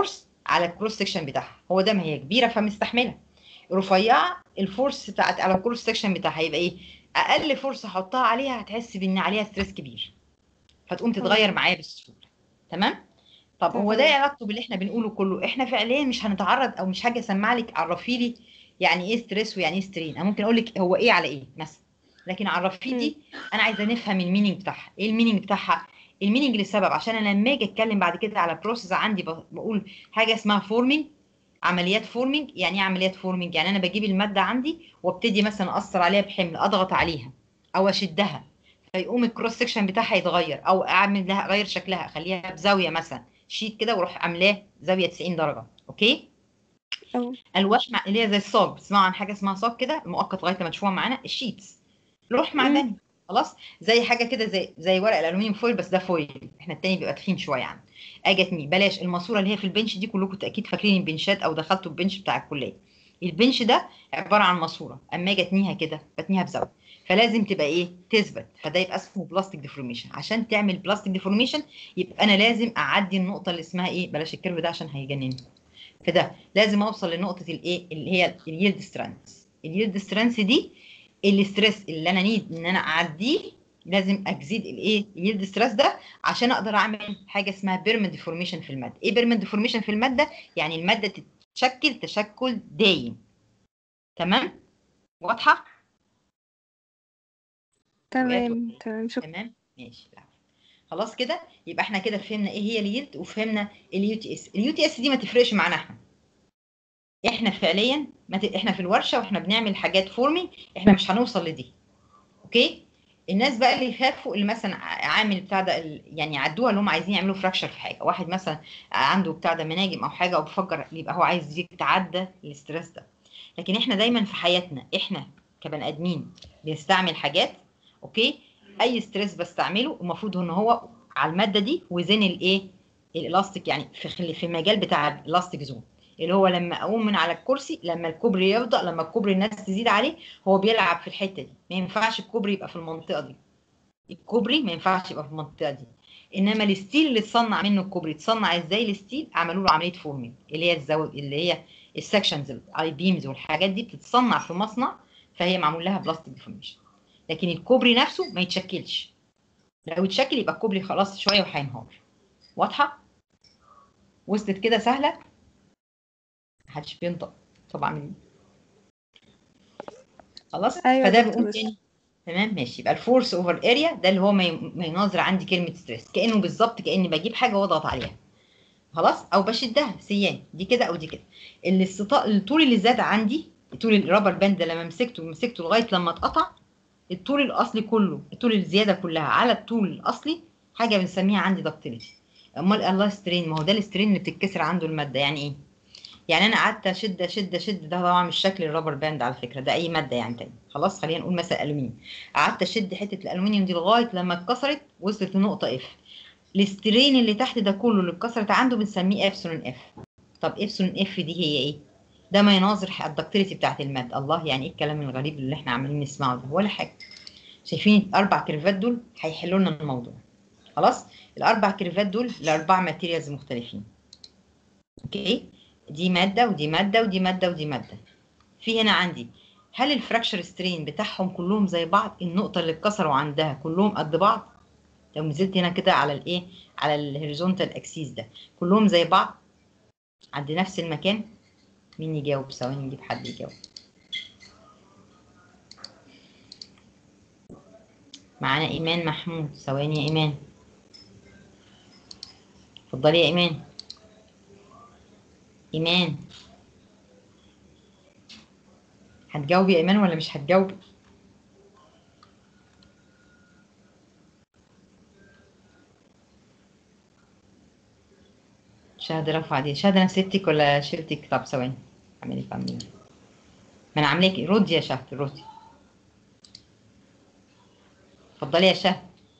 على الكروس سكشن بتاعها. هو ده، ما هي كبيره فمستحمله، رفيعه الفورس بتاعت على الكروس سكشن بتاعها هيبقى ايه؟ اقل فورس احطها عليها هتحس بان عليها ستريس كبير، فتقوم تتغير معايا بالسهوله. تمام. طب هو ده تمام. علاقته باللي احنا بنقوله كله؟ احنا فعليا مش هنتعرض، او مش حاجه اسمع لك عرفي لي يعني ايه ستريس ويعني ايه سترين. انا ممكن اقول لك هو ايه على ايه مثلا، لكن عرفي دي انا عايزه نفهم المينينج بتاعها. ايه المينينج بتاعها؟ المينينج لسبب، عشان انا لما اجي اتكلم بعد كده على بروسيس عندي بقول حاجه اسمها فورمينج، عمليات فورمينج. يعني ايه عمليات فورمينج؟ يعني انا بجيب الماده عندي وابتدي مثلا اثر عليها بحمل، اضغط عليها او اشدها، فيقوم الكروس سكشن بتاعها يتغير، او اعمل لها اغير شكلها، اخليها بزاويه مثلا شيت كده واروح عاملاه زاويه 90 درجه. اوكي. أو الواش اللي هي زي الصاج، بتسمعوا عن حاجه اسمها صاج كده مؤقت لغايه ما تشوفوها معانا، الشيتس لوح معدني. خلاص، زي حاجه كده زي ورق الالومنيوم فويل، بس ده فويل، احنا التاني بيبقى تخين شويه عنه. اجي اتني بلاش الماسوره اللي هي في البنش دي، كلكم اكيد فاكرين البنشات او دخلتوا البنش بتاع الكليه. البنش ده عباره عن ماسوره، اما اجي اتنيها كده بتنيها بزاويه، فلازم تبقى ايه؟ تثبت. فده يبقى اسمه بلاستيك ديفورميشن. عشان تعمل بلاستيك ديفورميشن يبقى انا لازم اعدي النقطه اللي اسمها ايه؟ بلاش الكيرف ده عشان هيجنني. فده لازم اوصل لنقطه الايه اللي هي اليلد سترانس. اليلد سترانس دي الاستريس اللي انا نيد ان انا اعديه، لازم اجزيد الايه؟ اليلد ستريس ده عشان اقدر اعمل حاجه اسمها بيرمنت ديفورميشن في الماده. ايه بيرمنت ديفورميشن في الماده؟ يعني الماده تتشكل تشكل دايم. تمام؟ واضحه؟ وقعت ولا تمام إيه؟ تمام، شكرا. تمام ماشي. لا. خلاص كده يبقى احنا كده فهمنا ايه هي اليلد، وفهمنا اليو تي اس. اليو تي اس دي ما تفرقش معانا احنا فعليا احنا في الورشه واحنا بنعمل حاجات فورمي احنا مش هنوصل لدي. اوكي. الناس بقى اللي يخافوا، اللي مثلا عامل بتاع ده يعني يعدوها، اللي هم عايزين يعملوا فراكشر في حاجه، واحد مثلا عنده بتاع ده مناجم او حاجه، او بيفكر يبقى هو عايز يتعدى الاسترس ده. لكن احنا دايما في حياتنا احنا كبني ادمين بنستعمل حاجات. اوكي. اي ستريس بستعمله المفروض ان هو على الماده دي وزين الايه؟ الالاستيك، يعني في المجال بتاع الالاستيك زون، اللي هو لما اقوم من على الكرسي، لما الكوبري يفضى، لما الكوبري الناس تزيد عليه، هو بيلعب في الحته دي. ما ينفعش الكوبري يبقى في المنطقه دي، الكوبري ما ينفعش يبقى في المنطقه دي. انما الستيل اللي اتصنع منه الكوبري اتصنع ازاي؟ الستيل عملوا له عمليه فورمينج، اللي هي اللي هي السكشنز الاي بيمز والحاجات دي بتتصنع في مصنع، فهي معمول لها بلاستيك ديفورميشن. لكن الكوبري نفسه ما يتشكلش، لو يتشكل يبقى الكوبري خلاص شويه وهينهار. واضحه؟ وصلت كده سهله؟ محدش بينطق طبعا. خلاص. أيوة يا فده دكتور بيقوم بس. تاني. تمام ماشي. يبقى الفورس اوفر اريا ده اللي هو ما يناظر عندي كلمه ستريس، كانه بالظبط كاني بجيب حاجه واضغط عليها خلاص، او بشدها سيان دي كده او دي كده. الطول اللي زاد عندي، طول الرابر باند ده لما مسكته لغايه لما اتقطع، الطول الاصلي كله، الطول الزياده كلها على الطول الاصلي، حاجه بنسميها عندي دكتيليتي. امال الله سترين، ما هو ده السترين اللي بتتكسر عنده الماده. يعني ايه؟ يعني انا قعدت اشد اشد اشد، ده طبعا مش شكل الرابر باند على فكره، ده اي ماده يعني تاني. خلاص خلينا نقول مثلا الومنيوم، قعدت اشد حته الالومنيوم دي لغايه لما اتكسرت وصلت لنقطه اف. السترين اللي تحت ده كله اللي اتكسرت عنده بنسميه ابسلون اف. طب ابسلون اف دي هي ايه؟ ده ما يناظر الدكتيليتي بتاعت الماده. الله، يعني ايه الكلام الغريب اللي احنا عمالين نسمعه ده؟ ولا حاجه. شايفين الاربع كيرفات دول هيحلوا لنا الموضوع. خلاص. الاربع كيرفات دول لاربع ماتيريالز مختلفين. اوكي. دي ماده ودي ماده ودي ماده ودي ماده. في هنا عندي، هل الفراكشر سترين بتاعهم كلهم زي بعض؟ النقطه اللي اتكسروا عندها كلهم قد بعض؟ لو نزلت هنا كده على الايه، على الهوريزونتال اكسيس ده، كلهم زي بعض عند نفس المكان؟ مين يجاوب؟ ثواني نجيب حد يجاوب. معانا ايمان محمود. ثواني يا ايمان، اتفضلي يا ايمان. ايمان، هتجاوبي يا ايمان ولا مش هتجاوبي؟ شهد رفع دي. شهد انا سبتك ولا شلتك؟ طب ثواني اعملي عاملين، ما انا عاملاكي. ردي يا شهد، ردي. اتفضلي يا شهد.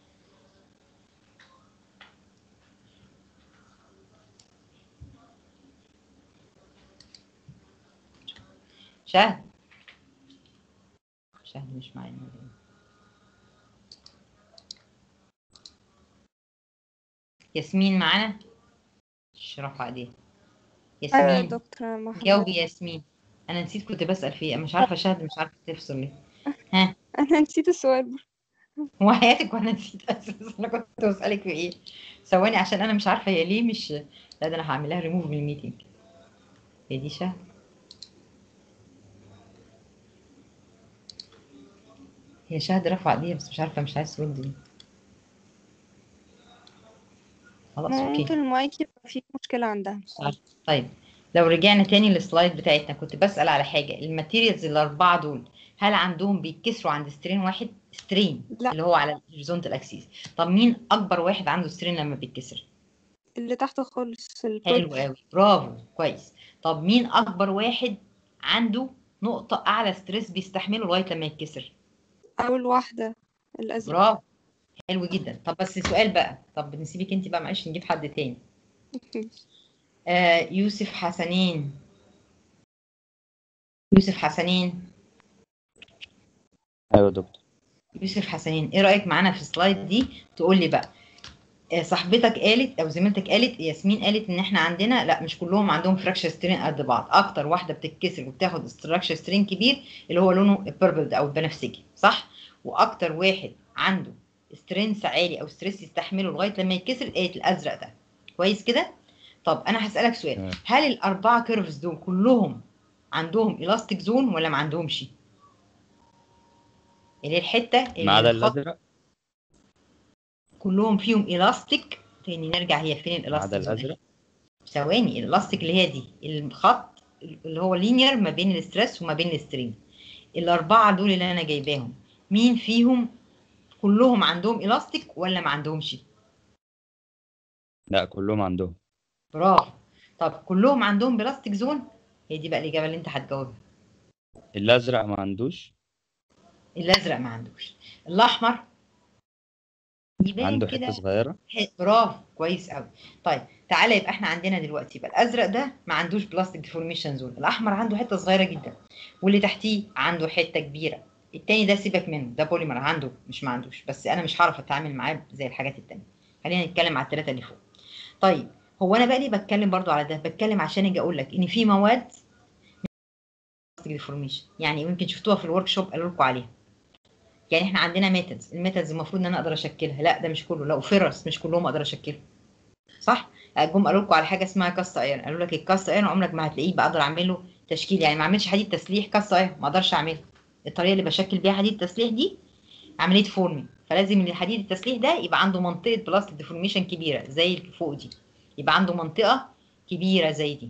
شهد. شهد مش معايا. ياسمين معانا؟ مش رافعه ايديها. ايوه يا ياسمين دكتور انا مع جاوبي حضرتك. ياسمين. انا نسيت كنت بسأل فيه، مش عارفة شهد مش عارفة تفصل ليه. ها. انا نسيت السؤال برضه. هو حياتك وانا نسيت اساسا انا كنت بسألك في ايه. ثواني عشان انا مش عارفة هي ليه مش. لا ده انا هعملها ريموف من الميتنج. هي دي شهد. هي شهد رفع ايديها بس مش عارفة مش عايز ترد ليه. خلاص اوكي. ممكن المايك يبقى فيه مشكلة عندها. مش عارفة. طيب لو رجعنا تاني للسلايد بتاعتنا كنت بسأل على حاجة، الماتيريالز الأربعة دول هل عندهم بيتكسروا عند سترين واحد؟ سترين لا، اللي هو على الهوريزونتال اكسيس. طب مين أكبر واحد عنده سترين لما بيتكسر؟ اللي تحت خالص حلو البربل. قوي برافو كويس. طب مين أكبر واحد عنده نقطة أعلى ستريس بيستحمله لغاية لما يتكسر؟ أول واحدة الأزرق. برافو حلو جدا. طب بس السؤال بقى، طب نسيبك انت بقى معلش نجيب حد تاني. يوسف حسنين. يوسف حسنين. ايوه يا دكتور. يوسف حسنين ايه رأيك معانا في السلايد دي تقول لي بقى. صاحبتك قالت او زميلتك قالت ياسمين قالت ان احنا عندنا لا مش كلهم عندهم فراكشر سترين قد بعض، اكتر واحده بتتكسر وبتاخد فراكشر سترين كبير اللي هو لونه البيربل ده او البنفسجي صح، واكتر واحد عنده سترينث عالي او ستريس يستحمله لغايه لما يتكسر قالت الازرق ده. كويس كده. طب انا هسألك سؤال، تمام. هل الاربعه كيرفز دول كلهم عندهم الاستيك زون ولا ما عندهمش؟ اللي هي الحته ما اللي عدا الخط الازرق. كلهم فيهم الاستيك. تاني نرجع هي فين ما عدا الاستيك زون؟ الازرق. ثواني الالاستيك اللي هي دي الخط اللي هو لينير ما بين الستريس وما بين السترين. الاربعه دول اللي انا جايباهم مين فيهم كلهم عندهم الاستيك ولا ما عندهمش؟ لا كلهم عندهم. برافو. طب كلهم عندهم بلاستيك زون؟ هي دي بقى الاجابه اللي انت هتجاوبها. الازرق ما عندوش. الازرق ما عندوش. الاحمر يبان عنده حته كده. صغيره. برافو كويس قوي. طيب تعالى يبقى احنا عندنا دلوقتي يبقى الازرق ده ما عندوش بلاستيك ديفورميشن زون، الاحمر عنده حته صغيره جدا واللي تحتيه عنده حته كبيره. التاني ده سيبك منه ده بوليمر عنده مش ما عندوش، بس انا مش هعرف اتعامل معاه زي الحاجات التانيه. خلينا نتكلم على الثلاثه اللي فوق. طيب هو انا بقى ليه بتكلم برضو على ده؟ بتكلم عشان اجي اقول لك ان في مواد ديفورميشن يعني يمكن شفتوها في الورك شوب قالوا لكم عليها. يعني احنا عندنا ميثودز، الميثودز المفروض ان انا اقدر اشكلها، لا ده مش كله، لا وفرص مش كلهم اقدر اشكلهم صح. جم قالوا لكم على حاجه اسمها كاست ايرون، قالوا لك الكاست ايرون عمرك ما هتلاقيه بقدر اعمل له تشكيل، يعني ما اعملش حديد تسليح كاست ايرون ما اقدرش اعمله. الطريقه اللي بشكل بيها حديد التسليح دي عمليه فورمينج، فلازم الحديد التسليح ده يبقى عنده منطقه بلاستيك ديفورميشن كبيره زي اللي فوق دي، يبقى عنده منطقه كبيره زي دي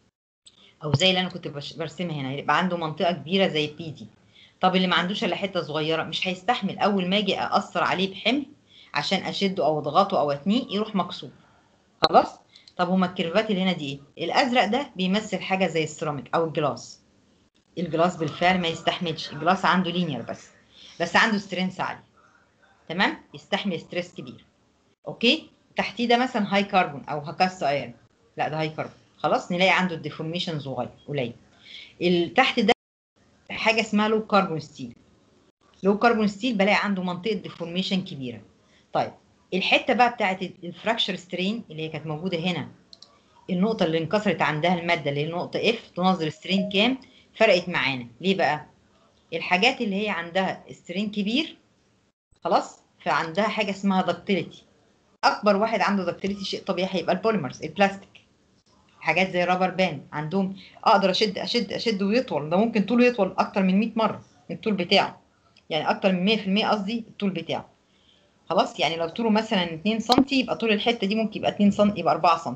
او زي اللي انا كنت برسمها هنا، يبقى عنده منطقه كبيره زي البي دي. طب اللي ما عندوش الا حته صغيره مش هيستحمل اول ما اجي اثر عليه بحمل عشان اشده او اضغطه او اتنيه يروح مكسور. خلاص. طب هما الكيرفات اللي هنا دي ايه؟ الازرق ده بيمثل حاجه زي السيراميك او الجلاس. الجلاس بالفعل ما يستحملش، الجلاس عنده لينير بس عنده سترينث عالي تمام، يستحمل ستريس كبير. اوكي. تحتيه ده مثلا هاي كربون او هكاست ايرون، لا ده هاي كربون خلاص نلاقي عنده الديفورميشن صغير قليل. تحت ده حاجه اسمها لو كربون ستيل. لو كربون ستيل بلاقي عنده منطقه ديفورميشن كبيره. طيب الحته بقى بتاعت الفراكشر سترين اللي هي كانت موجوده هنا، النقطه اللي انكسرت عندها الماده اللي هي نقطه اف تنظر سترين كام، فرقت معانا ليه بقى؟ الحاجات اللي هي عندها سترين كبير خلاص فعندها حاجه اسمها دكتيليتي. اكبر واحد عنده دكتيليتي شيء طبيعي هيبقى البوليمرز البلاستيك. حاجات زي الرابر باند عندهم اقدر اشد ويطول، ده ممكن طوله يطول اكتر من 100 مره الطول بتاعه، يعني اكتر من 100% قصدي الطول بتاعه. خلاص يعني لو طوله مثلا 2 سم يبقى طول الحته دي ممكن يبقى 2 سم يبقى 4 سم.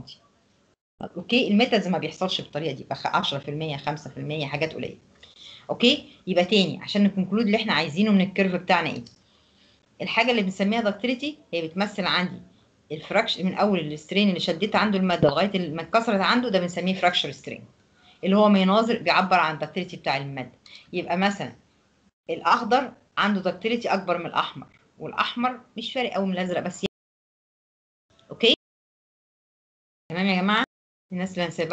اوكي الميتالز ما بيحصلش بالطريقه دي، يبقى 10% 5% حاجات قليله. اوكي يبقى تاني عشان نكونكلود اللي احنا عايزينه من الكيرف بتاعنا ايه. الحاجه اللي بنسميها دكتيليتي هي بتمثل عندي الفراكشر من اول السترين اللي شديت عنده الماده لغايه ما اتكسرت عنده، ده بنسميه فراكشر سترين اللي هو مناظر بيعبر عن الدكتيليتي بتاع الماده. يبقى مثلا الاخضر عنده دكتيليتي اكبر من الاحمر، والاحمر مش فارق قوي من الازرق بس يعني. اوكي تمام يا جماعه الناس اللي هنسيبها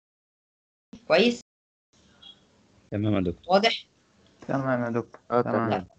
كويس تمام يا دكتور. واضح. تمام يا دكتور. تمام. لا.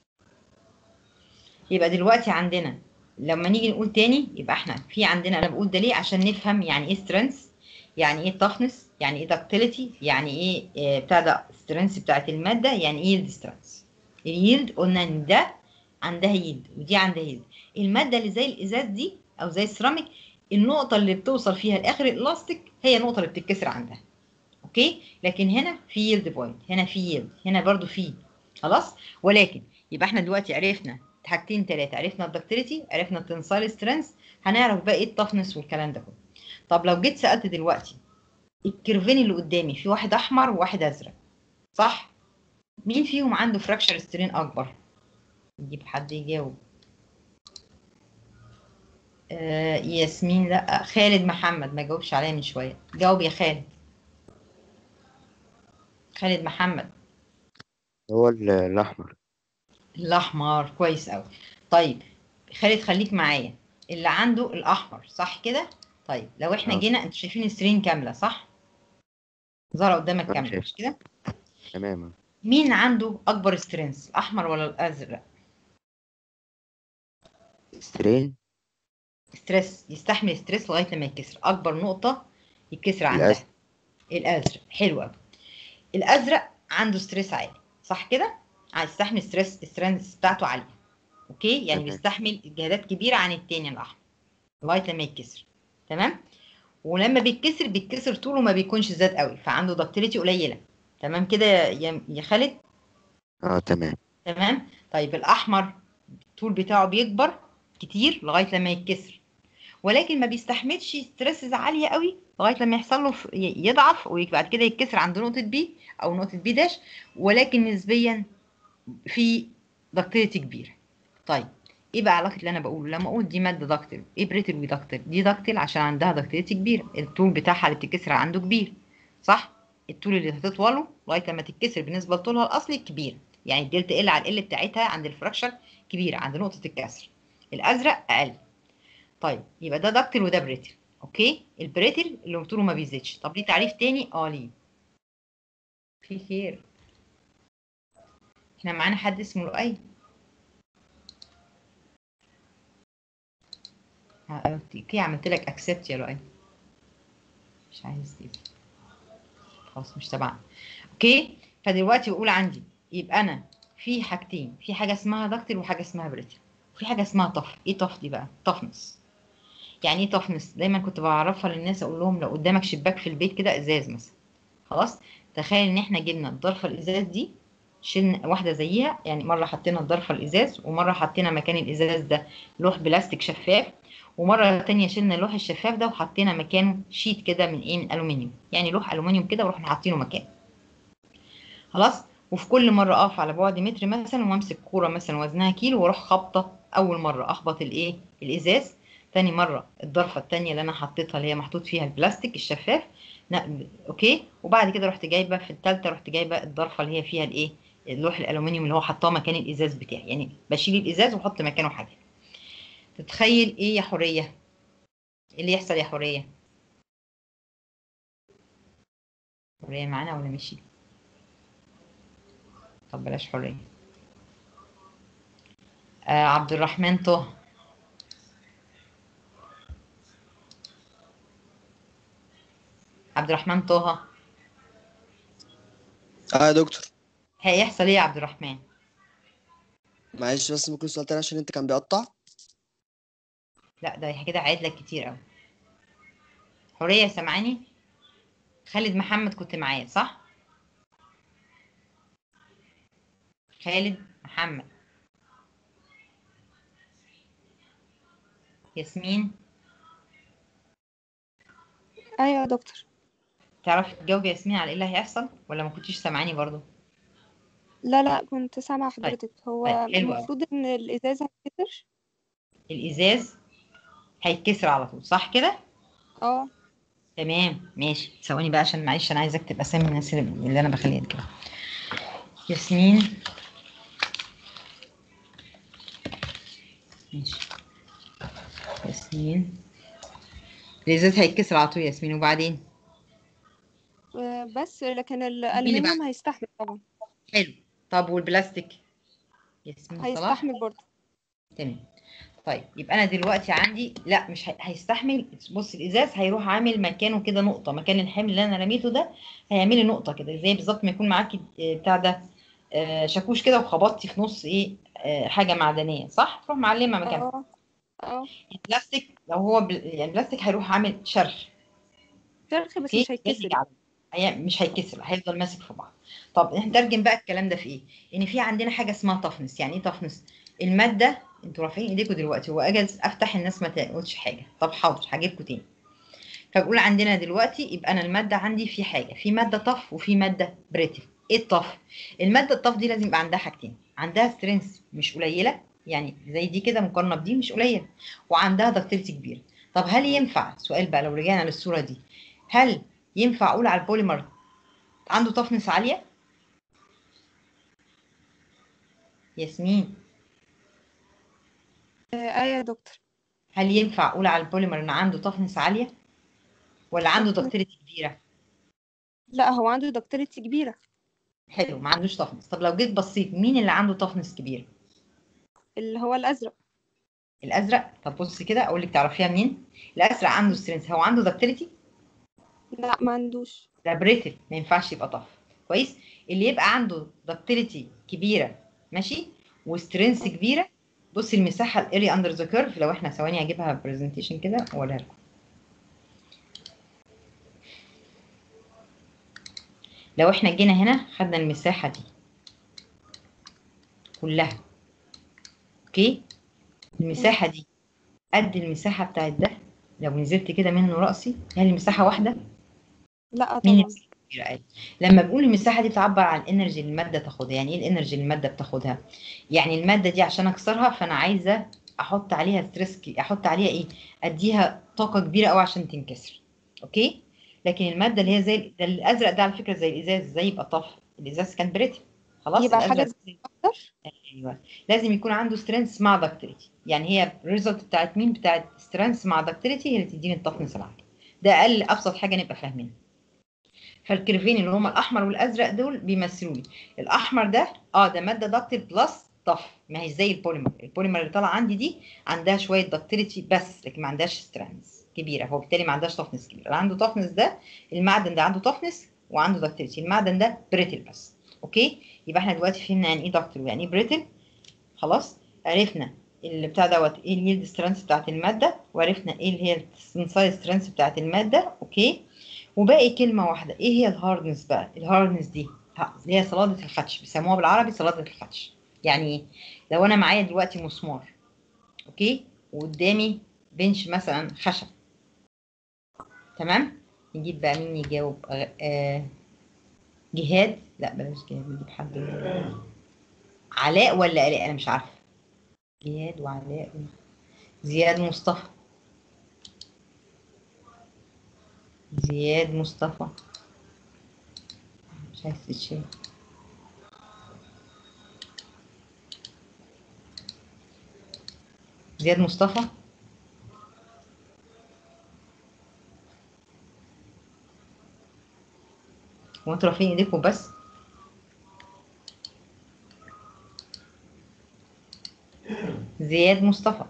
يبقى دلوقتي عندنا لما نيجي نقول تاني يبقى احنا في عندنا، انا بقول ده ليه عشان نفهم يعني ايه سترينث، يعني ايه toughness، يعني ايه ductility، يعني ايه بتاع ده strength بتاعت الماده، يعني ايه yield strength. اليلد قلنا ان ده عندها يلد ودي عندها يلد. الماده اللي زي الازاز دي او زي السيراميك، النقطه اللي بتوصل فيها لاخر الالاستيك هي النقطه اللي بتتكسر عندها. اوكي، لكن هنا في يلد بوينت، هنا في يلد، هنا برضو في. خلاص. ولكن يبقى احنا دلوقتي عرفنا حاجتين ثلاثه، عرفنا الدكتيليتي، عرفنا التنسايل سترينث، هنعرف بقى ايه التفنس والكلام ده كله. طب لو جيت سالت دلوقتي الكيرفين اللي قدامي، في واحد احمر وواحد ازرق، صح؟ مين فيهم عنده فراكشر سترين اكبر؟ نجيب حد يجاوب. ياسمين لا، خالد محمد ما جاوبش عليا من شويه، جاوب يا خالد. خالد محمد. هو الأحمر. الاحمر، كويس قوي. طيب خالد خليك معايا، اللي عنده الاحمر صح كده. طيب لو احنا اه جينا، انتوا شايفين السرين كامله صح؟ ظهر قدامك أنا كامله شايف. مش كده؟ تمام. مين عنده اكبر سترينث، الاحمر ولا الازرق؟ سترين. ستريس، يستحمل ستريس لغايه لما يتكسر، اكبر نقطه يتكسر عندها. الأزرق. الازرق، حلو قوي. الازرق عنده ستريس عالي صح كده، هيستحمل ستريس، السترينث بتاعته عاليه. اوكي، يعني تمام. بيستحمل اجهادات كبيره عن التاني الاحمر لغايه لما يتكسر. تمام. ولما بيتكسر طوله ما بيكونش زاد قوي، فعنده دكتيليتي قليله. تمام كده يا خالد؟ اه تمام. تمام. طيب الاحمر الطول بتاعه بيكبر كتير لغايه لما يتكسر، ولكن ما بيستحملش ستريسز عاليه قوي لغايه لما يحصل له يضعف وبعد كده يتكسر عند نقطه بي او نقطه بي داش، ولكن نسبيا في دكتيليتي كبيره. طيب ايه بقى علاقه اللي انا بقوله لما اقول دي ماده دكتيل؟ ايه بريتل ودكتيل؟ دي دكتيل عشان عندها دكتيليتي كبيره، الطول بتاعها اللي بتتكسر عنده كبير، صح؟ الطول اللي هتطوله لغايه لما تتكسر بالنسبه لطولها الاصلي كبير، يعني الدلتا ال على ال بتاعتها عند الفراكشر كبيره عند نقطه الكسر. الازرق اقل. طيب يبقى ده دكتيل وده بريتل. اوكي، البريتل اللي طوله ما بيزيدش. طب ليه تعريف تاني؟ ليه في خير. احنا معانا حد اسمه لؤي. اوكي، عملت لك اكسبت يا لؤي. مش عايز دي، خلاص مش تبعنا. اوكي، فدلوقتي بقول عندي يبقى انا في حاجتين، في حاجه اسمها دكتل وحاجه اسمها بريتل، وفي حاجه اسمها طف. ايه طف دي بقى؟ طفنس. يعني ايه طفنس؟ دايما كنت بعرفها للناس، اقول لهم لو قدامك شباك في البيت كده ازاز مثلا، خلاص، تخيل ان احنا جبنا الضرفه الازاز دي، شلنا واحده زيها، يعني مره حطينا الضرفه الازاز ومره حطينا مكان الازاز ده لوح بلاستيك شفاف، ومره تانية شلنا اللوح الشفاف ده وحطينا مكانه شيت كده من ايه، من الومنيوم، يعني لوح الومنيوم كده ورحنا حاطينه مكانه. خلاص. وفي كل مره اقف على بعد متر مثلا وامسك كوره مثلا وزنها كيلو واروح خابطه، اول مره اخبط الايه، الازاز، تاني مره الضرفه التانية اللي انا حطيتها اللي هي محطوط فيها البلاستيك الشفاف، اوكي، وبعد كده رحت جايبه في الثالثه، رحت جايبه الضرفه اللي هي فيها الايه، اللوح الالومنيوم اللي هو حطاه مكان الازاز بتاعي، يعني بشيل الازاز واحط مكانه حاجه. تتخيل ايه يا حوريه؟ ايه اللي يحصل يا حوريه؟ حوريه معانا ولا مشي؟ طب بلاش حوريه. عبد الرحمن طه. عبد الرحمن طه. اه يا دكتور. هيحصل ايه يا عبد الرحمن؟ معلش بس ممكن سؤال تاني عشان انت كان بيقطع. لا ده كده عايد لك كتير قوي. حوريه سامعاني؟ خالد محمد كنت معايا صح؟ خالد محمد. ياسمين. ايوه يا دكتور. تعرفي تجاوبي ياسمين على ايه اللي هيحصل ولا ما كنتيش سامعاني برضو؟ لا لا، كنت سامعة طيب. حضرتك. هو طيب حلو قوي. المفروض ان الازاز هيتكسر. الازاز هيتكسر على طول صح كده؟ اه. تمام ماشي، ثواني بقى عشان معلش انا عايزه اكتب اسامي الناس اللي انا بخليها كده. ياسمين. ماشي. ياسمين. الازاز هيتكسر على طول ياسمين، وبعدين؟ بس لكن مين اللي بعد؟ الالومنيوم هيستحمل طبعا. حلو. طب والبلاستيك؟ ياسمين صلاح. هيستحمل برضه. تمام. طيب يبقى انا دلوقتي عندي لا مش هيستحمل. بص الازاز هيروح عامل مكانه كده نقطه، مكان الحمل اللي انا رميته ده هيعمل لي نقطه كده، زي بالظبط ما يكون معاكي بتاع ده شاكوش كده وخبطتي في نص ايه حاجه معدنيه، صح؟ تروح معلمه مكانها. اه اه البلاستيك لو هو يعني البلاستيك هيروح عامل شرخ. شرخ بس اوكي مش هيتكسر. مش هيتكسر، هيفضل ماسك في بعض. طب نترجم بقى الكلام ده في ايه؟ ان في عندنا حاجه اسمها طفنس. يعني ايه طفنس؟ الماده، انتوا رافعين ايديكم دلوقتي واجلس افتح الناس ما تقولش حاجه. طب حاضر هجيبكم تاني. فبقول عندنا دلوقتي يبقى انا الماده عندي في حاجه، في ماده طف وفي ماده بريتل. ايه الطف؟ الماده الطف دي لازم يبقى عندها حاجتين، عندها سترينث مش قليله، يعني زي دي كده مقارنه بدي مش قليله، وعندها دكتيلتي كبيره. طب هل ينفع، سؤال بقى لو رجعنا للصوره دي، هل ينفع اقول على البوليمر عنده طفنس عاليه؟ ياسمين، ايه يا دكتور؟ هل ينفع اقول على البوليمر ان عنده طفنس عاليه ولا عنده طفل. دكتيلتي كبيره؟ لا هو عنده دكتوريتي كبيرة. حلو، ما عندوش طفنس. طب لو جيت بصيت مين اللي عنده طفنس كبير؟ اللي هو الأزرق. الازرق. طب بص كده اقول لك تعرفيها منين. الازرق عنده سترينث، هو عنده دكتيلتي؟ لا ما عندوش. ده بريتل، ما ينفعش يبقى طف. كويس. اللي يبقى عنده دكتيلتي كبيره ماشي وسترينث كبيره، بص المساحه الاريا اندر ذا كيرف. لو احنا ثواني هجيبها برزنتيشن كده واوريها لكم. لو احنا جينا هنا خدنا المساحه دي كلها، اوكي، المساحه دي قد المساحه بتاعت ده. لو نزلت كده منه راسي هل المساحه واحده؟ لا مين طبعا. المساحه الكبيره قال؟ لما بقول المساحه دي بتعبر عن الانرجي اللي الماده تاخدها. يعني ايه الانرجي اللي الماده بتاخدها؟ يعني الماده دي عشان اكسرها فانا عايزه احط عليها ستريس، احط عليها ايه، اديها طاقه كبيره قوي عشان تنكسر. اوكي. لكن الماده اللي هي زي ده الازرق ده على فكره زي الازاز، زي يبقى طف. الازاز كان بريتل، خلاص يبقى حاجة الازرق. زي أكتر. ايوه، لازم يكون عنده سترينث مع دكتيليتي. يعني هي الريزلت بتاعت مين؟ بتاعت سترينث مع دكتيليتي هي اللي تديني الطفنس العالي. ده اقل ابسط حاجه نبقى فاهمينها. فالكيرفين اللي هما الاحمر والازرق دول بيمثلوا لي الاحمر ده ده ماده دكتيل بلس طف، ما هي زي البوليمر. البوليمر اللي طالعه عندي دي عندها شويه دكتيليتي بس، لكن ما عندهاش سترينث كبيره، هو بالتالي ما عندهاش طفنس كبير. اللي عنده طفنس ده المعدن ده عنده طفنس وعنده دكتيليتي، المعدن ده بريتل بس. اوكي. يبقى احنا دلوقتي فهمنا يعني ايه دكتيل ويعني ايه بريتل. خلاص. عرفنا اللي بتاع دوت ايه اليلد سترينث بتاعت الماده، وعرفنا ايه اللي هي التنسايل سترينث بتاعت الماده. اوكي. وباقي كلمه واحده، ايه هي الهاردنس بقى؟ الهاردنس دي اللي هي صلادة الخدش، بيسموها بالعربي صلادة الخدش. يعني ايه؟ لو انا معايا دلوقتي مسمار، اوكي، وقدامي بنش مثلا خشب، تمام، نجيب بقى مين يجاوب؟ جهاد، لا بلاش جهاد، نجيب حد. علاء ولا آلاء؟ انا مش عارفه. جهاد وعلاء زياد مصطفى. زياد مصطفى مش عايز تتشيل. زياد مصطفى. هو انتوا رافعين ايديكم بس؟ زياد مصطفى.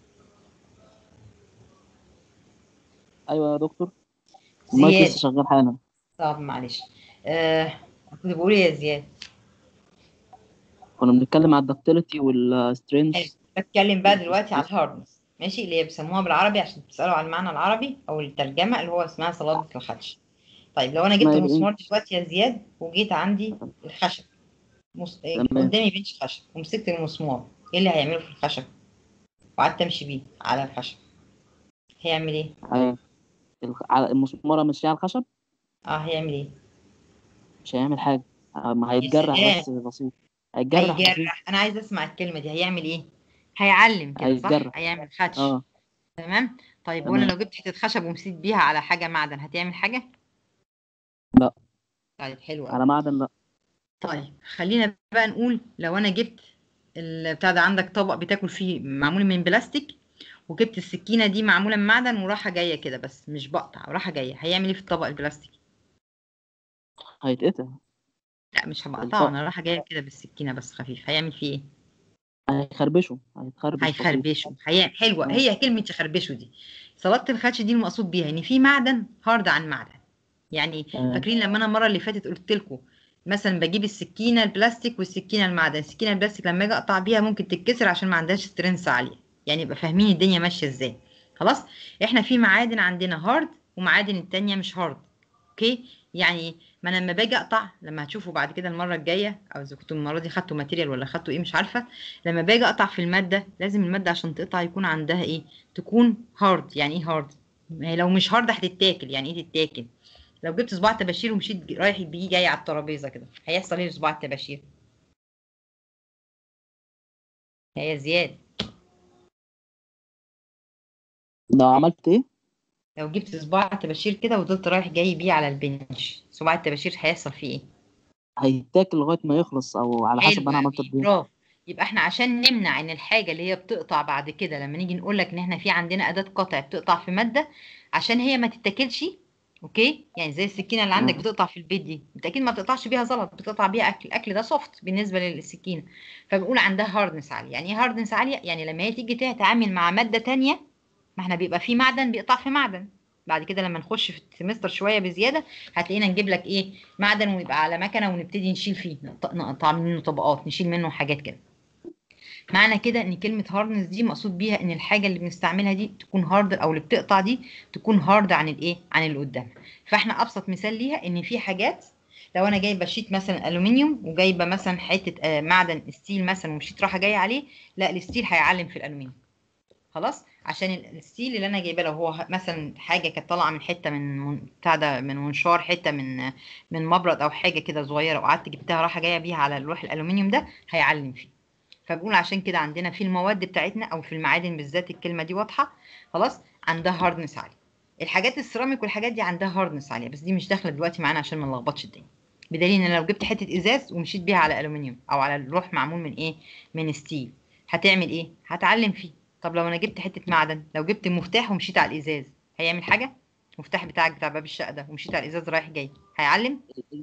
ايوه يا دكتور، المايك لسه زياد. شغال حالا. طب معلش. كنت بقول إيه يا زياد؟ كنا بنتكلم على الدكتيليتي حلو. والسترينث. بتكلم بقى دلوقتي على الهاردنس، ماشي، اللي هي بيسموها بالعربي عشان تسألوا على المعنى العربي او الترجمة اللي هو اسمها صلابة الخدش. طيب لو انا اسمها جبت ايه مسمار بالانجلش؟ دلوقتي يا زياد وجيت عندي الخشب، تمام. قدامي بنش خشب ومسكت المسمار، ايه اللي هيعمله في الخشب؟ وقعدت امشي بيه على الخشب، هيعمل ايه؟ ايوه، على المسمارة ماشية على الخشب، هيعمل ايه؟ مش هيعمل حاجة. ما يا هيتجرح سلام. بس بسيط. هيتجرح بسيط. هيجرح. انا عايزه اسمع الكلمه دي، هيعمل ايه؟ هيعلم كده، صح؟ هيتجرح. هيعمل خدش. اه. تمام. طيب وانا تمام. لو جبت حته خشب ومسيت بيها على حاجه معدن هتعمل حاجه؟ لا، طيب حلو قوي. على معدن لا. طيب خلينا بقى نقول لو انا جبت بتاع ده، عندك طبق بتاكل فيه معمول من بلاستيك، وجبت السكينه دي معموله من معدن وراحه جايه كده بس مش بقطع، راحه جايه، هيعمل ايه في الطبق البلاستيك؟ هيتقطع. لا مش هبقطعه، الطق. انا رايحه جايه كده بالسكينه بس خفيف، هيعمل فيه ايه؟ هيتخربشوا بسيط. هيخربشوا. حلوه هي كلمه يخربشوا دي. صلادة الخدش دي المقصود بيها ان في معدن هارد عن معدن. يعني فاكرين لما انا المره اللي فاتت قلت لكم مثلا بجيب السكينه البلاستيك والسكينه المعدن. السكينه البلاستيك لما اجي اقطع بيها ممكن تتكسر عشان ما عندهاش سترينث عاليه. يعني يبقى فاهمين الدنيا ماشيه ازاي. خلاص. احنا في معادن عندنا هارد ومعادن التانية مش هارد. اوكي. يعني ما انا لما باجي اقطع، لما هتشوفوا بعد كده المره الجايه، او اذا كنتوا المره دي خدتوا ماتيريال ولا خدتوا ايه مش عارفه، لما باجي اقطع في الماده لازم الماده عشان تقطع يكون عندها ايه؟ تكون هارد. يعني ايه هارد؟ هي لو مش هارد هتتاكل. يعني ايه تتاكل؟ لو جبت صباع طباشير ومشيت رايح بيه جاي على الترابيزه كده، هيحصل ايه لصباع الطباشير؟ هي زياد، لو عملت ايه؟ لو جبت صباع الطباشير كده وفضلت رايح جاي بيه على البنش، صباع الطباشير هيحصل فيه ايه؟ هيتاكل لغايه ما يخلص، او على حسب حلو انا عملت قوي، قد ايه. برافو. يبقى احنا عشان نمنع ان الحاجه اللي هي بتقطع بعد كده، لما نيجي نقول لك ان احنا في عندنا اداه قطع بتقطع في ماده عشان هي ما تتاكلش. اوكي. يعني زي السكينه اللي عندك بتقطع في البيت دي، بالتاكيد ما بتقطعش بيها زلط، بتقطع بيها اكل. الاكل ده سوفت بالنسبه للسكينه. فبنقول عندها هاردنس عاليه. يعني ايه هاردنس عاليه؟ يعني لما هي تيجي تتعامل مع ماده تانية، ما احنا بيبقى في معدن بيقطع في معدن. بعد كده لما نخش في السمستر شويه بزياده هتلاقينا نجيب لك ايه؟ معدن، ويبقى على مكنه ونبتدي نشيل فيه، نقطع منه طبقات، نشيل منه حاجات كده. معنى كده ان كلمه هاردنس دي مقصود بيها ان الحاجه اللي بنستعملها دي تكون هارد، او اللي بتقطع دي تكون هارد عن الايه؟ عن اللي قدامها. فاحنا ابسط مثال ليها ان في حاجات، لو انا جايبه شيت مثلا الومنيوم وجايبه مثلا حته معدن ستيل مثلا ومشيت رايحه جايه عليه، لا الستيل هيعلم في الالومنيوم. خلاص. عشان الستيل اللي انا جايباه لو هو مثلا حاجه كانت طالعه من حته بتاع ده، من منشار، حته من مبرد او حاجه كده صغيره، وقعدت جبتها رايحه جايه بيها على اللوح الالومنيوم ده، هيعلم فيه. فبقول عشان كده عندنا في المواد بتاعتنا او في المعادن بالذات، الكلمه دي واضحه. خلاص. عندها هاردنس عالي. الحاجات السيراميك والحاجات دي عندها هاردنس عاليه، بس دي مش داخله دلوقتي معانا عشان ما نلخبطش الدنيا. بدليل ان لو جبت حته ازاز ومشيت بيها على الومنيوم او على لوح معمول من ايه؟ من ستيل، هتعمل ايه؟ هتعلم فيه. طب لو انا جبت حته معدن، لو جبت المفتاح ومشيت على الازاز، هيعمل حاجه؟ المفتاح بتاعك بتاع باب الشقه ده ومشيت على الازاز رايح جاي، هيعلم؟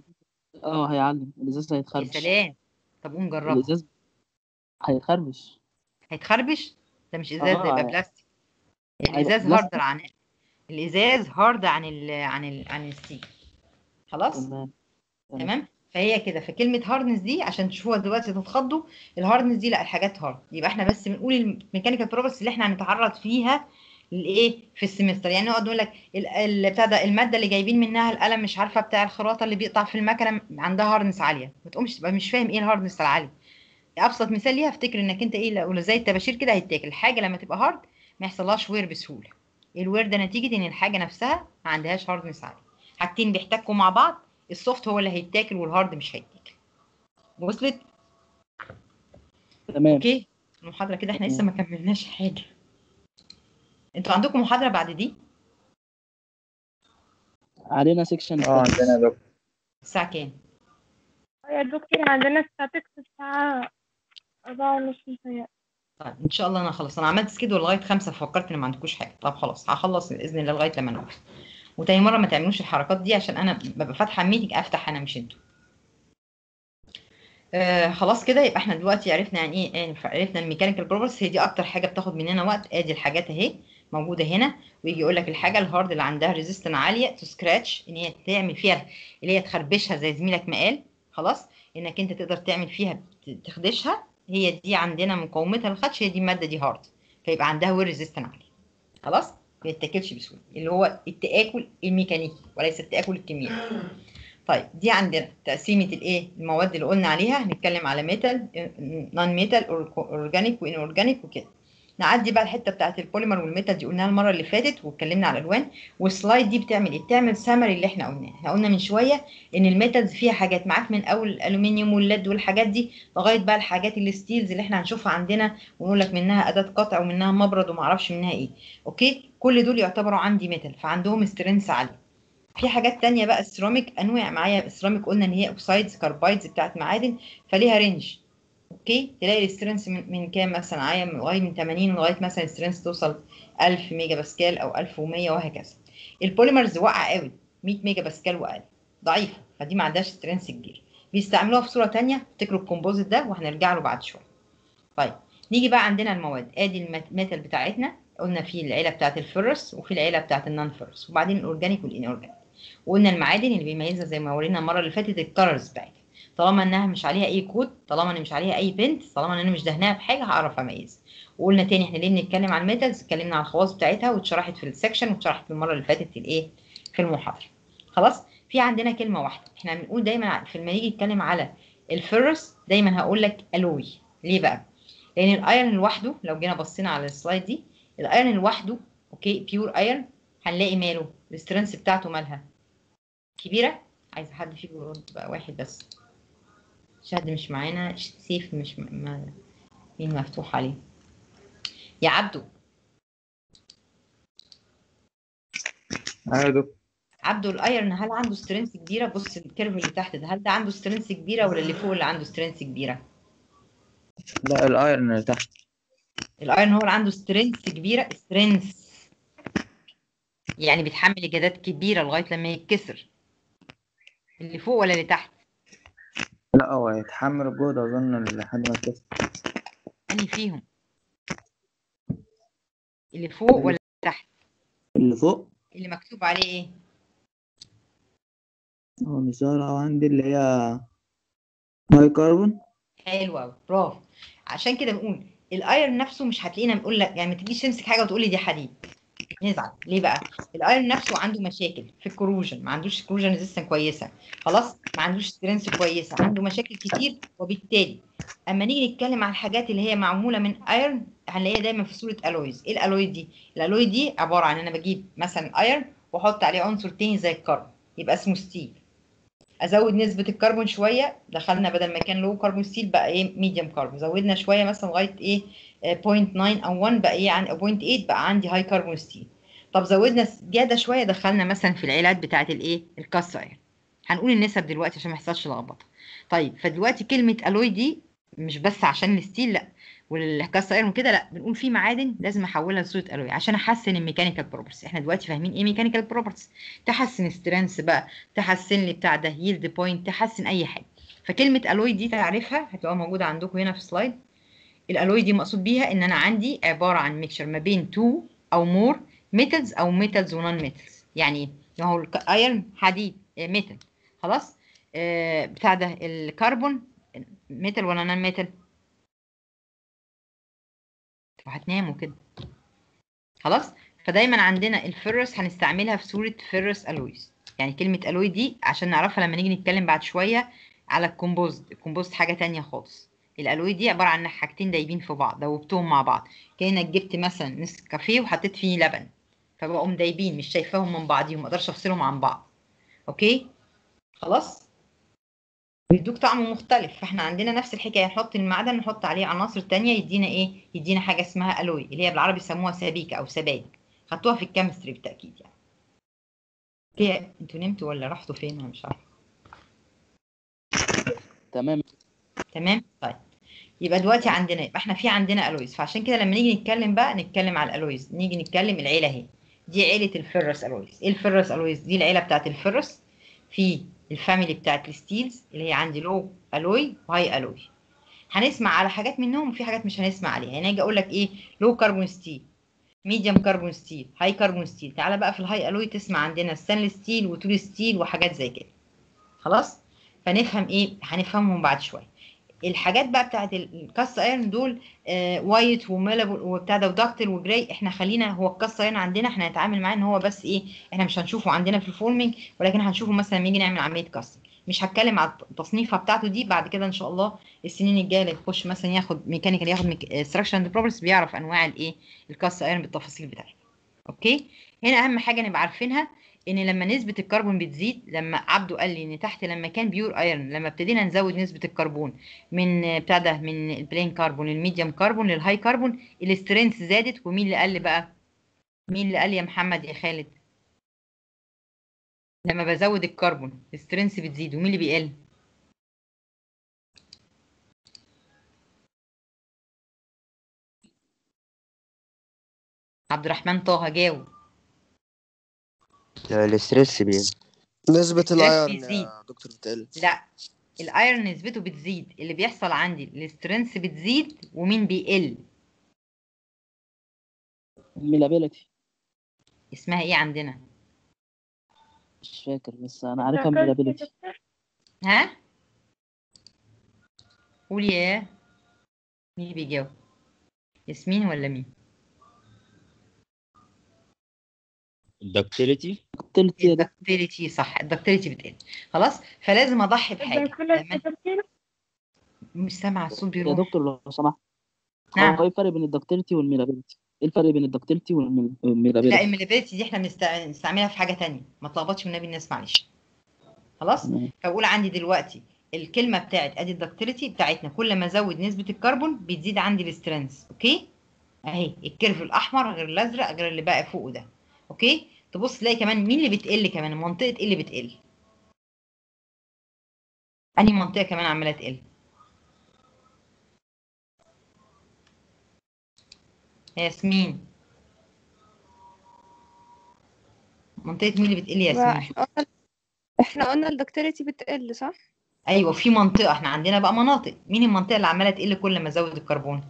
هيعلم. الازاز يا هيتخربش. سلام. طب قوم جربها. الازاز هيتخربش. هيتخربش؟ ده مش ازاز، ده يبقى اه بلاستيك. هيبقى الازاز هارد بلاستيك. عن الازاز هارد عن الستيل. خلاص. تمام. تمام. فهي كده. فكلمه هاردنس دي عشان تشوفوها دلوقتي تتخضوا. الهاردنس دي لا، الحاجات هارد. يبقى احنا بس بنقول الميكانيكال بروبرتيز اللي احنا هنتعرض فيها للايه في السمستر. يعني نقعد نقول لك بتاع ده، الماده اللي جايبين منها القلم مش عارفه بتاع الخراطه اللي بيقطع في المكنه عندها هاردنس عاليه، ما تقومش تبقى مش فاهم ايه الهاردنس العالي. ابسط مثال ليها افتكر انك انت ايه، لو زي الطباشير كده هيتاكل الحاجه لما تبقى هارد، ما يحصلهاش وير بسهوله. الوير ده نتيجه ان الحاجه نفسها ما عندهاش هاردنس عالي. حاجتين بيحتكوا مع بعض، السوفت هو اللي هيتاكل والهارد مش هيتاكل. وصلت؟ تمام. اوكي. المحاضره كده احنا لسه ما كملناش حاجه. انتوا عندكم محاضره بعد دي علينا سيكشن عندنا دكتور. الساعه كام؟ يا دكتور عندنا statics الساعة 4:30 متهيألي. طيب ان شاء الله انا خلاص، انا عملت سكيدول لغايه 5 ففكرت ان ما عندكوش حاجه. طب خلاص هخلص باذن الله لغايه لما نوصل. وتاني مره ما تعملوش الحركات دي عشان انا ببقى فاتحه ميتنج افتح انا مش انتوا. خلاص كده. يبقى احنا دلوقتي عرفنا يعني ايه، عرفنا الميكانيكال بروبرتيز. هي دي اكتر حاجه بتاخد مننا وقت. ادي الحاجات اهي موجوده هنا، ويجي يقول لك الحاجه الهارد اللي عندها ريزيستنس عاليه تو سكراتش، ان هي تعمل فيها اللي هي تخربشها زي زميلك ما قال. خلاص. انك انت تقدر تعمل فيها تخدشها. هي دي عندنا مقاومتها للخدش، هي دي الماده دي هارد، فيبقى عندها وير ريزيستنس عالي. خلاص. ما يتاكلش بسهوله، اللي هو التاكل الميكانيكي وليس التاكل الكيميائي. طيب دي عندنا تقسيمه الايه، المواد اللي قلنا عليها. هنتكلم على ميتال، نون ميتال، اورجانيك وان اورجانيك وكده. نعدي بقى الحته بتاعت البوليمر والميتال دي قلناها المره اللي فاتت واتكلمنا على الالوان. والسلايد دي بتعمل ايه؟ بتعمل سمري اللي احنا قلناه. احنا قلنا من شويه ان الميتالز فيها حاجات معاك من اول الالومنيوم والليد والحاجات دي لغايه بقى الحاجات الستيلز اللي احنا هنشوفها عندنا، ونقول لك منها اداه قطع ومنها مبرد وما اعرفش منها ايه. اوكي. كل دول يعتبروا عندي ميتال، فعندهم سترينث عاليه. في حاجات تانية بقى السيراميك، انواع معايا السيراميك قلنا ان هي اوكسايدز كاربايدز بتاعت معادن، فليها رينج. اوكي. تلاقي السترينث من كام مثلا معايا، لغايه من 80 لغايه مثلا السترينث توصل 1000 ميجا باسكال او 1100 وهكذا. البوليمرز واقعه قوي 100 ميجا باسكال واقل، ضعيفه، فدي ما عندهاش سترينث كبير. بيستعملوها في صوره تانية، افتكروا الكومبوزيت ده وهنرجع له بعد شويه. طيب نيجي بقى عندنا المواد، ادي الميتال بتاعتنا، قلنا في العيله بتاعت الفيرس وفي العيله بتاعت النون فيرس، وبعدين الاورجانيك والاينورجانيك. وقلنا المعادن اللي بيميزها زي ما ورينا المره اللي فاتت الكالرز بتاعتها، طالما انها مش عليها اي كود، طالما ان مش عليها اي بنت، طالما ان انا مش دهناها بحاجه هعرف اميز. وقلنا تاني احنا ليه بنتكلم عن الميتالز، اتكلمنا عن الخواص بتاعتها واتشرحت في السكشن واتشرحت في المره اللي فاتت في الايه، في المحاضره. خلاص. في عندنا كلمه واحده احنا بنقول دايما في لما نيجي نتكلم على الفيرس دايما هقول لك الوي. ليه بقى؟ لان الايرن لوحده لو جينا بصينا على السلايد دي، الايرن لوحده اوكي بيور ايرن هنلاقي ماله السترينث بتاعته مالها كبيره. عايز حد فيكم يرد بقى، واحد بس. شهد مش معانا، سيف مش مين مفتوح عليه يا عبدو؟ ايوه دكتور. عبدو الايرن هل عنده سترينث كبيره؟ بص الكيرف اللي تحت ده، هل ده عنده سترينث كبيره ولا اللي فوق اللي عنده سترينث كبيره؟ لا الايرن اللي تحت. الايرن هو اللي عنده سترينث كبيره، سترينث يعني بيتحمل اجهادات كبيره لغايه لما يتكسر. اللي فوق ولا اللي تحت؟ لا هو يتحمل الجهد اظن لحد ما يتكسر. انهي فيهم؟ اللي فوق ولا اللي تحت؟ اللي فوق. اللي مكتوب عليه ايه؟ هو مش ظاهر عندي اللي هي هاي كاربون. حلو قوي، برافو. عشان كده بنقول الايرن نفسه مش هتلاقينا بنقول لك، يعني ما تجيش تمسك حاجه وتقول لي دي حديد، نزعل. ليه بقى؟ الايرن نفسه عنده مشاكل في الكروجن، ما عندوش كروجن ريزيستنس كويسه، خلاص، ما عندوش سترينث كويسه، عنده مشاكل كتير. وبالتالي اما نيجي نتكلم عن الحاجات اللي هي معموله من ايرن هنلاقيها دايما في صوره الويز. ايه الالوي دي؟ الالوي دي عباره عن انا بجيب مثلا ايرن واحط عليه عنصر تاني زي الكربون يبقى اسمه ستيل، ازود نسبه الكربون شويه، دخلنا بدل ما كان لو كربون ستيل بقى ايه ميديوم كربون، زودنا شويه مثلا لغايه ايه 0.9 او 1 بقى ايه عن 0.8 بقى عندي هاي كربون ستيل. طب زودنا زياده شويه، دخلنا مثلا في العيلات بتاعه الايه الكاست ايرون. هنقول النسب دلوقتي عشان ما يحصلش لخبطه. طيب فدلوقتي كلمه الوي دي مش بس عشان الستيل لا والكاست ايرون كده، لا بنقول في معادن لازم احولها لصوره الوي عشان احسن الميكانيكال بروبرتيز. احنا دلوقتي فاهمين ايه ميكانيكال بروبرتيز، تحسن سترينث بقى، تحسن لي بتاع ده يلد بوينت، تحسن اي حاجه. فكلمه الوي دي تعرفها هتبقى موجوده عندكم هنا في سلايد. الالوي دي مقصود بيها ان انا عندي عباره عن ميكشر ما بين تو او مور ميتالز او ميتالز ونون ميتالز. يعني ما هو الايرن حديد ميتال، خلاص. بتاع ده الكربون ميتال ولا نون ميتال؟ هتناموا كده خلاص. فدايما عندنا الفيرس هنستعملها في صورة فيرس الويز. يعني كلمة الوي دي عشان نعرفها لما نيجي نتكلم بعد شوية على الكومبوزد. الكومبوزد حاجة تانية خالص. الالوي دي عبارة عن حاجتين دايبين في بعض، دوبتهم مع بعض كأنك جبت مثلا نسكافيه وحطيت فيه لبن، فبقوا مدايبين مش شايفاهم من بعضيهم، ما اقدرش افصلهم عن بعض. اوكي خلاص، بيدوك طعم مختلف. فاحنا عندنا نفس الحكايه، نحط المعدن نحط عليه عناصر تانية يدينا ايه، يدينا حاجه اسمها الوي اللي هي بالعربي يسموها سبيكه او سبائك، خدتوها في الكيمستري بالتاكيد يعني. اوكي انتوا نمتوا ولا رحتوا فين؟ انا مش عارفه. تمام. تمام طيب. يبقى دلوقتي عندنا، يبقى احنا في عندنا الويز، فعشان كده لما نيجي نتكلم بقى نتكلم على الالويز، نيجي نتكلم العيله اهي، دي عيله الفيرس الويز. ايه الفيرس الويز دي؟ العيله بتاعت الفيرس في الفاميلي بتاعت الستيلز اللي هي عندي لو الوي وهاي الوي. هنسمع على حاجات منهم وفي حاجات مش هنسمع عليها. يعني اجي اقول لك ايه لو كربون ستيل، ميديوم كربون ستيل، هاي كربون ستيل. تعالى بقى في الهاي الوي تسمع عندنا ستانلس ستيل وتول ستيل وحاجات زي كده. خلاص. فنفهم ايه، هنفهمهم بعد شويه. الحاجات بقى بتاعت الكاست ايرن دول وايت وميلابل وبتاع ده ودكتل وجراي، احنا خلينا هو الكاست ايرن عندنا احنا هنتعامل معاه ان هو بس ايه، احنا مش هنشوفه عندنا في الفورمينج، ولكن هنشوفه مثلا لما نيجي نعمل عمليه كاستنج. مش هتكلم على التصنيفه بتاعته دي بعد كده ان شاء الله. السنين الجايه اللي يخش مثلا ياخد ميكانيكال ياخد ستراكشر اند بروبرتيز بيعرف انواع الايه الكاست ايرن بالتفاصيل بتاعتها. اوكي. هنا اهم حاجه نبقى عارفينها ان لما نسبه الكربون بتزيد، لما عبده قال لي ان تحت لما كان بيور ايرون لما ابتدينا نزود نسبه الكربون من بتاع ده من البلين كربون للميديوم كربون للهاي كربون، الاسترينث زادت. ومين اللي قال بقى؟ مين اللي قال يا محمد يا خالد؟ لما بزود الكربون الاسترينث بتزيد، ومين اللي بيقل؟ عبد الرحمن طه جاوب. الاسترس بيه. نسبة الاستريس الايرون بيزيد. يا دكتور بتقل. لا الايرون نسبته بتزيد، اللي بيحصل عندي السترينث بتزيد، ومين بيقل؟ الميلابيلتي. اسمها ايه عندنا؟ مش فاكر بس انا عارفها الدكتورتي يا الميلابيلتي. دكتور. ها قولي يا مين اللي بيجاوب؟ ياسمين ولا مين؟ الدكتيليتي. قلت يا دكتور. الدكتيليتي صح، الدكتيليتي بتقل. خلاص، فلازم اضحي بحاجه. الدكتورتي تمام، يا دكتور. مش سامعه الصوت يا بيروح. دكتور لو سمحت، هو نعم. ايه الفرق بين الدكتيلتي والميلابيلتي؟ ايه الفرق بين الدكتيلتي لا، والميلابيلتي؟ الميلابيلتي دي احنا بنستعملها في حاجه تانية، ما تلخبطش والنبي الناس معلش. خلاص، تمام. فبقول عندي دلوقتي الكلمه بتاعت ادي الدكتيليتي بتاعتنا، كل ما ازود نسبه الكربون بتزيد عندي السترينث. اوكي، اهي الكيرف الاحمر غير الازرق غير اللي بقى فوقه ده. اوكي، تبص تلاقي كمان مين اللي بتقل، كمان منطقه ايه اللي بتقل؟ انهي منطقه كمان عماله تقل؟ ياسمين، منطقه مين اللي بتقل يا ياسمين؟ احنا قلنا الدكتورتي بتقل صح؟ ايوه، في منطقه، احنا عندنا بقى مناطق، مين المنطقه اللي عماله تقل كل ما ازود الكربون؟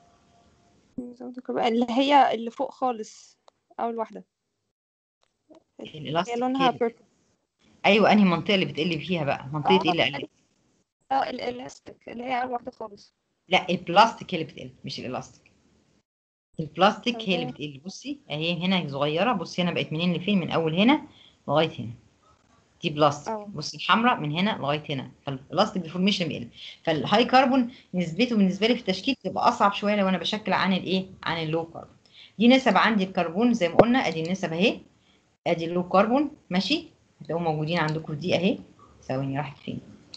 اللي هي اللي فوق خالص، أول واحدة هي الالاستيك لونها هي purple. ايوه، انهي منطقه اللي بتقل فيها بقى؟ منطقه ايه اللي قلت؟ الالاستيك اللي هي أول واحدة خالص. لا، البلاستيك هي اللي بتقل مش الالاستيك. البلاستيك هي اللي تمام. بتقل. بصي اهي هنا صغيره، بصي هنا بقت منين لفين، من اول هنا لغايه هنا، دي بلاستيك. بصي الحمراء من هنا لغايه هنا، فالبلاستيك ديفورميشن بيقل. فالهاي كربون نسبته بالنسبه لي في التشكيل تبقى اصعب شويه لو انا بشكل عن الايه، عن اللو كربون. دي نسب عندي الكربون زي ما قلنا، ادي النسب اهي، ادي اللو كربون ماشي، هتلاقوهم موجودين عندكم دي اهي. ثواني راحت فين؟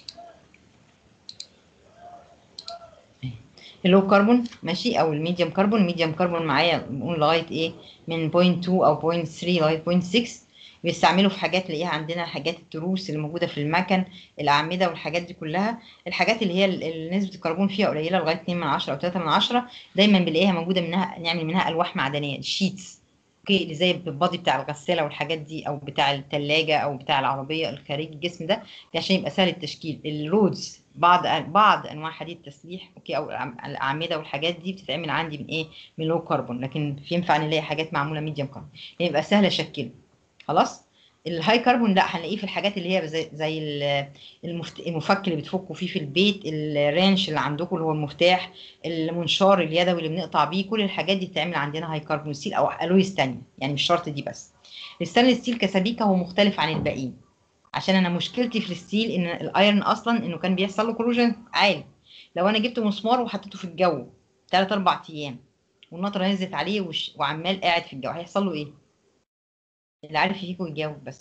اللو كربون ماشي، او الميديوم كربون. الميديوم كربون معايا بنقول لغايه ايه، من 0.2 او 0.3 لغايه 0.6. بيستعملوا في حاجات تلاقيها عندنا، حاجات التروس اللي موجوده في المكن، الاعمده والحاجات دي كلها. الحاجات اللي هي نسبه الكربون فيها قليله لغايه 2 من 10 او 3 من 10 دايما بنلاقيها موجوده منها، نعمل منها الواح معدنيه، الشيتس. اوكي، اللي زي البادي بتاع الغساله والحاجات دي، او بتاع الثلاجه او بتاع العربيه الخارجي الجسم ده عشان يبقى سهل التشكيل. الرودز بعض انواع حديد التسليح، اوكي، او الاعمده والحاجات دي بتتعمل عندي من ايه، من لو كربون. لكن ينفع نلاقي حاجات معموله ميديوم كربون يبقى سهل اشكله. خلاص، الهاي كربون لا، هنلاقيه في الحاجات اللي هي زي المفك اللي بتفكوا فيه في البيت، الرانش اللي عندكم اللي هو المفتاح، المنشار اليدوي اللي بنقطع بيه، كل الحاجات دي بتتعمل عندنا هاي كربون ستيل او الويز تانية، يعني مش شرط دي بس. الستانلس ستيل كسبيكه هو مختلف عن الباقيين، عشان انا مشكلتي في الستيل ان الايرون اصلا انه كان بيحصل له كروجن عالي. لو انا جبت مسمار وحطيته في الجو 3 4 ايام والنطره نزلت عليه وعمال قاعد في الجو، هيحصل له ايه؟ اللي عارف فيكم يجاوب بس.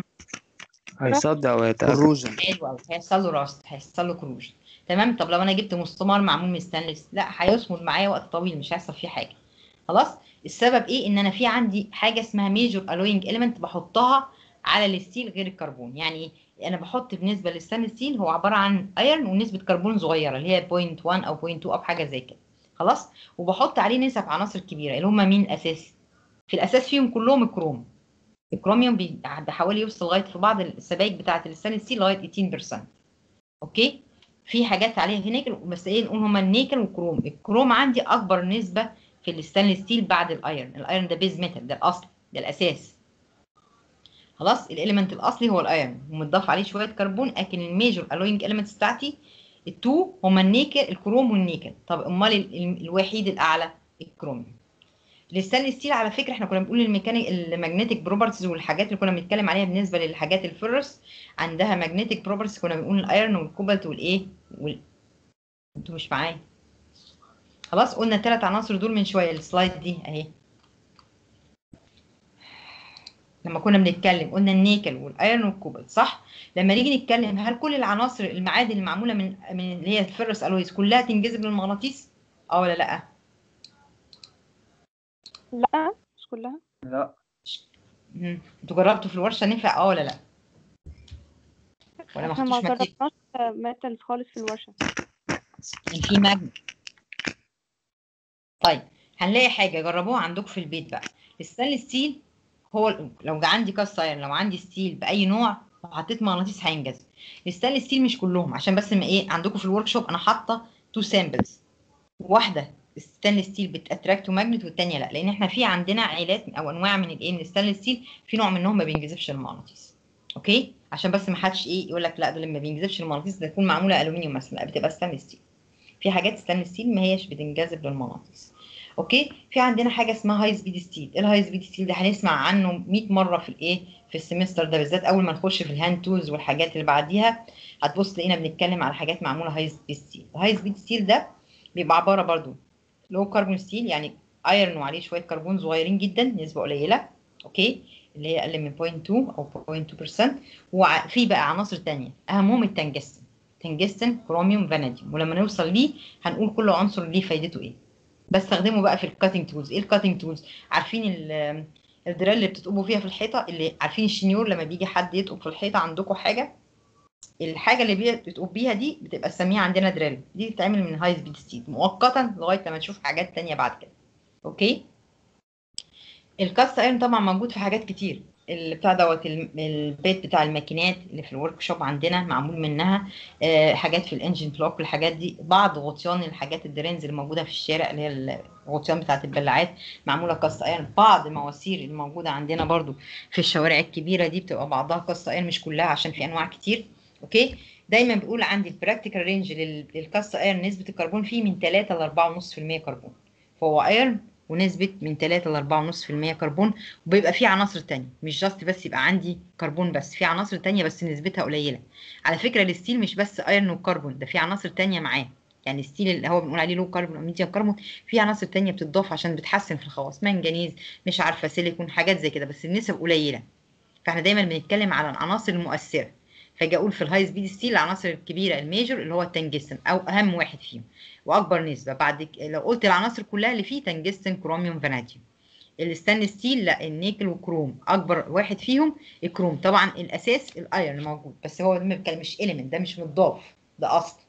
هيصدع ويتأكد. كروجن. حلو قوي، هيحصل له راست، هيحصل له كروجن. تمام. طب لو انا جبت مسمار معمول من ستانلس، لا، هيصمد معايا وقت طويل، مش هيحصل فيه حاجه. خلاص، السبب ايه؟ ان انا في عندي حاجه اسمها ميجور الوينج اليمنت بحطها على الستيل غير الكربون. يعني ايه؟ انا بحط بالنسبه للستانلس ستيل هو عباره عن ايرون ونسبه كربون صغيره اللي هي 0.1 او 0.2 او حاجه زي كده. خلاص، وبحط عليه نسب عناصر كبيره اللي هم مين اساسي؟ في الاساس فيهم كلهم الكروم. الكروميوم بيحاول يوصل لغايه في بعض السبائك بتاعه الستانلس ستيل لغايه 18%. اوكي، في حاجات عليها نيكل، بس ايه نقول هما النيكل والكروم. الكروم عندي اكبر نسبه في الستانلس ستيل بعد الايرون. الايرون ده بيز ميتال، ده الاصل، ده الاساس. خلاص، الاليمنت الاصلي هو الايرون ومتضاف عليه شويه كربون، لكن الميجور الوينج اليمنتس بتاعتي التو هما النيكل، الكروم والنيكل. طب امال الوحيد الاعلى؟ الكروميوم. الستانلس ستيل على فكره احنا كنا بنقول الميكانيك المagnetic بروبرتيز والحاجات اللي كنا بنتكلم عليها بالنسبه للحاجات الفيرس عندها magnetic بروبرتيز، كنا بنقول الايرون والكوبالت والايه انتوا مش معايا؟ خلاص، قلنا الثلاث عناصر دول من شويه، السلايد دي اهي لما كنا بنتكلم قلنا النيكل والايرون والكوبالت، صح؟ لما نيجي نتكلم هل كل العناصر المعادن اللي معموله من اللي هي الفيرس الويز كلها تنجذب للمغناطيس ولا لا؟ لا مش كلها. لا. انتوا جربتوا في الورشه نفع ولا لا؟ ولا ما احنا ما خدتوش ماتيريال؟ جربناش ميتال خالص في الورشة. كان في ماجنت. طيب، هنلاقي حاجه جربوها عندكم في البيت بقى. الستانلس ستيل هو لو عندي كاست ايرون، لو عندي ستيل باي نوع لو حطيت مغناطيس هينجذب. الستانلس ستيل مش كلهم، عشان بس ما ايه عندكم في الورك شوب انا حاطه 2 سامبلز، واحده الستانلس ستيل بتاتراكت ماجنت والثانيه لا، لان احنا في عندنا عيلات او انواع من الايه من الستانلس ستيل في نوع منهم ما بينجذبش المغناطيس. اوكي، عشان بس ما حدش ايه يقول لك لا ده اللي ما بينجذبش المغناطيس ده تكون معموله الومنيوم مثلا، لا بتبقى ستانلس ستيل. في حاجات ستانلس ستيل ما هيش بتنجذب للمغناطيس. اوكي، في عندنا حاجه اسمها هاي سبيد ستيل. الهاي سبيد ستيل ده هنسمع عنه 100 مره في الايه في السمستر ده بالذات، اول ما نخش في الهاند تولز والحاجات اللي بعديها هتبص تلاقينا بنتكلم على حاجات معموله هاي سبيد ستيل. الهاي سبيد ستيل ده بيبقى عباره برضو لو كربون ستيل، يعني ايرون وعليه شويه كربون صغيرين جدا نسبه قليله، اوكي، اللي هي اقل من 0.2 او 0.2%. وفي بقى عناصر ثانيه اهمهم التنجستن، تنجستن كروميوم فاناديوم، ولما نوصل ليه هنقول كل عنصر ليه فايدته ايه. بستخدمه بقى في الكاتنج تولز. ايه الكاتنج تولز؟ عارفين الدرال اللي بتطقبوا فيها في الحيطه، اللي عارفين الشنيور لما بيجي حد يطقب في الحيطه عندكم حاجه، الحاجه اللي بتطقب بيها دي بتبقى نسميها عندنا درال، دي بتتعمل من هاي سبيد ستيل مؤقتا لغايه لما نشوف حاجات ثانيه بعد كده. اوكي، الكاست ايرون طبعا موجود في حاجات كتير، اللي بتاع دوت البيت بتاع الماكينات اللي في الورك شوب عندنا معمول منها حاجات في الانجن بلوك والحاجات دي، بعض غطيان الحاجات الدرينز اللي موجوده في الشارع اللي هي الغطيان بتاعت البلاعات معموله كاست ايرون، بعض المواسير اللي موجوده عندنا برضو في الشوارع الكبيره دي بتبقى بعضها كاست ايرون مش كلها عشان في انواع كتير. اوكي، دايما بقول عندي البراكتيكال رينج للكاست ايرون نسبه الكربون فيه من 3 ل 4.5% كربون، فهو ايرون ونسبة من 3 ل 4.5% كربون، وبيبقى فيه عناصر تانية مش جاست بس يبقى عندي كربون بس، في عناصر تانية بس نسبتها قليلة. على فكرة الستيل مش بس ايرون وكربون، ده في عناصر تانية معاه، يعني الستيل اللي هو بنقول عليه لو كربون او ميديوم كربون في عناصر تانية بتضاف عشان بتحسن في الخواص، منجنيز مش عارفة سيليكون حاجات زي كده، بس النسب قليلة. فاحنا دايما بنتكلم على العناصر المؤثرة، فاجي اقول في الهاي سبيد ستيل العناصر الكبيره الميجور اللي هو التنجستن او اهم واحد فيهم واكبر نسبه. بعد لو قلت العناصر كلها اللي فيه تنجستن كروميوم فاناديوم. الستانلس ستيل لا، النيكل والكروم اكبر واحد فيهم الكروم، طبعا الاساس الايرون موجود بس هو مش اليمنت، ده مش متضاف، ده اصل.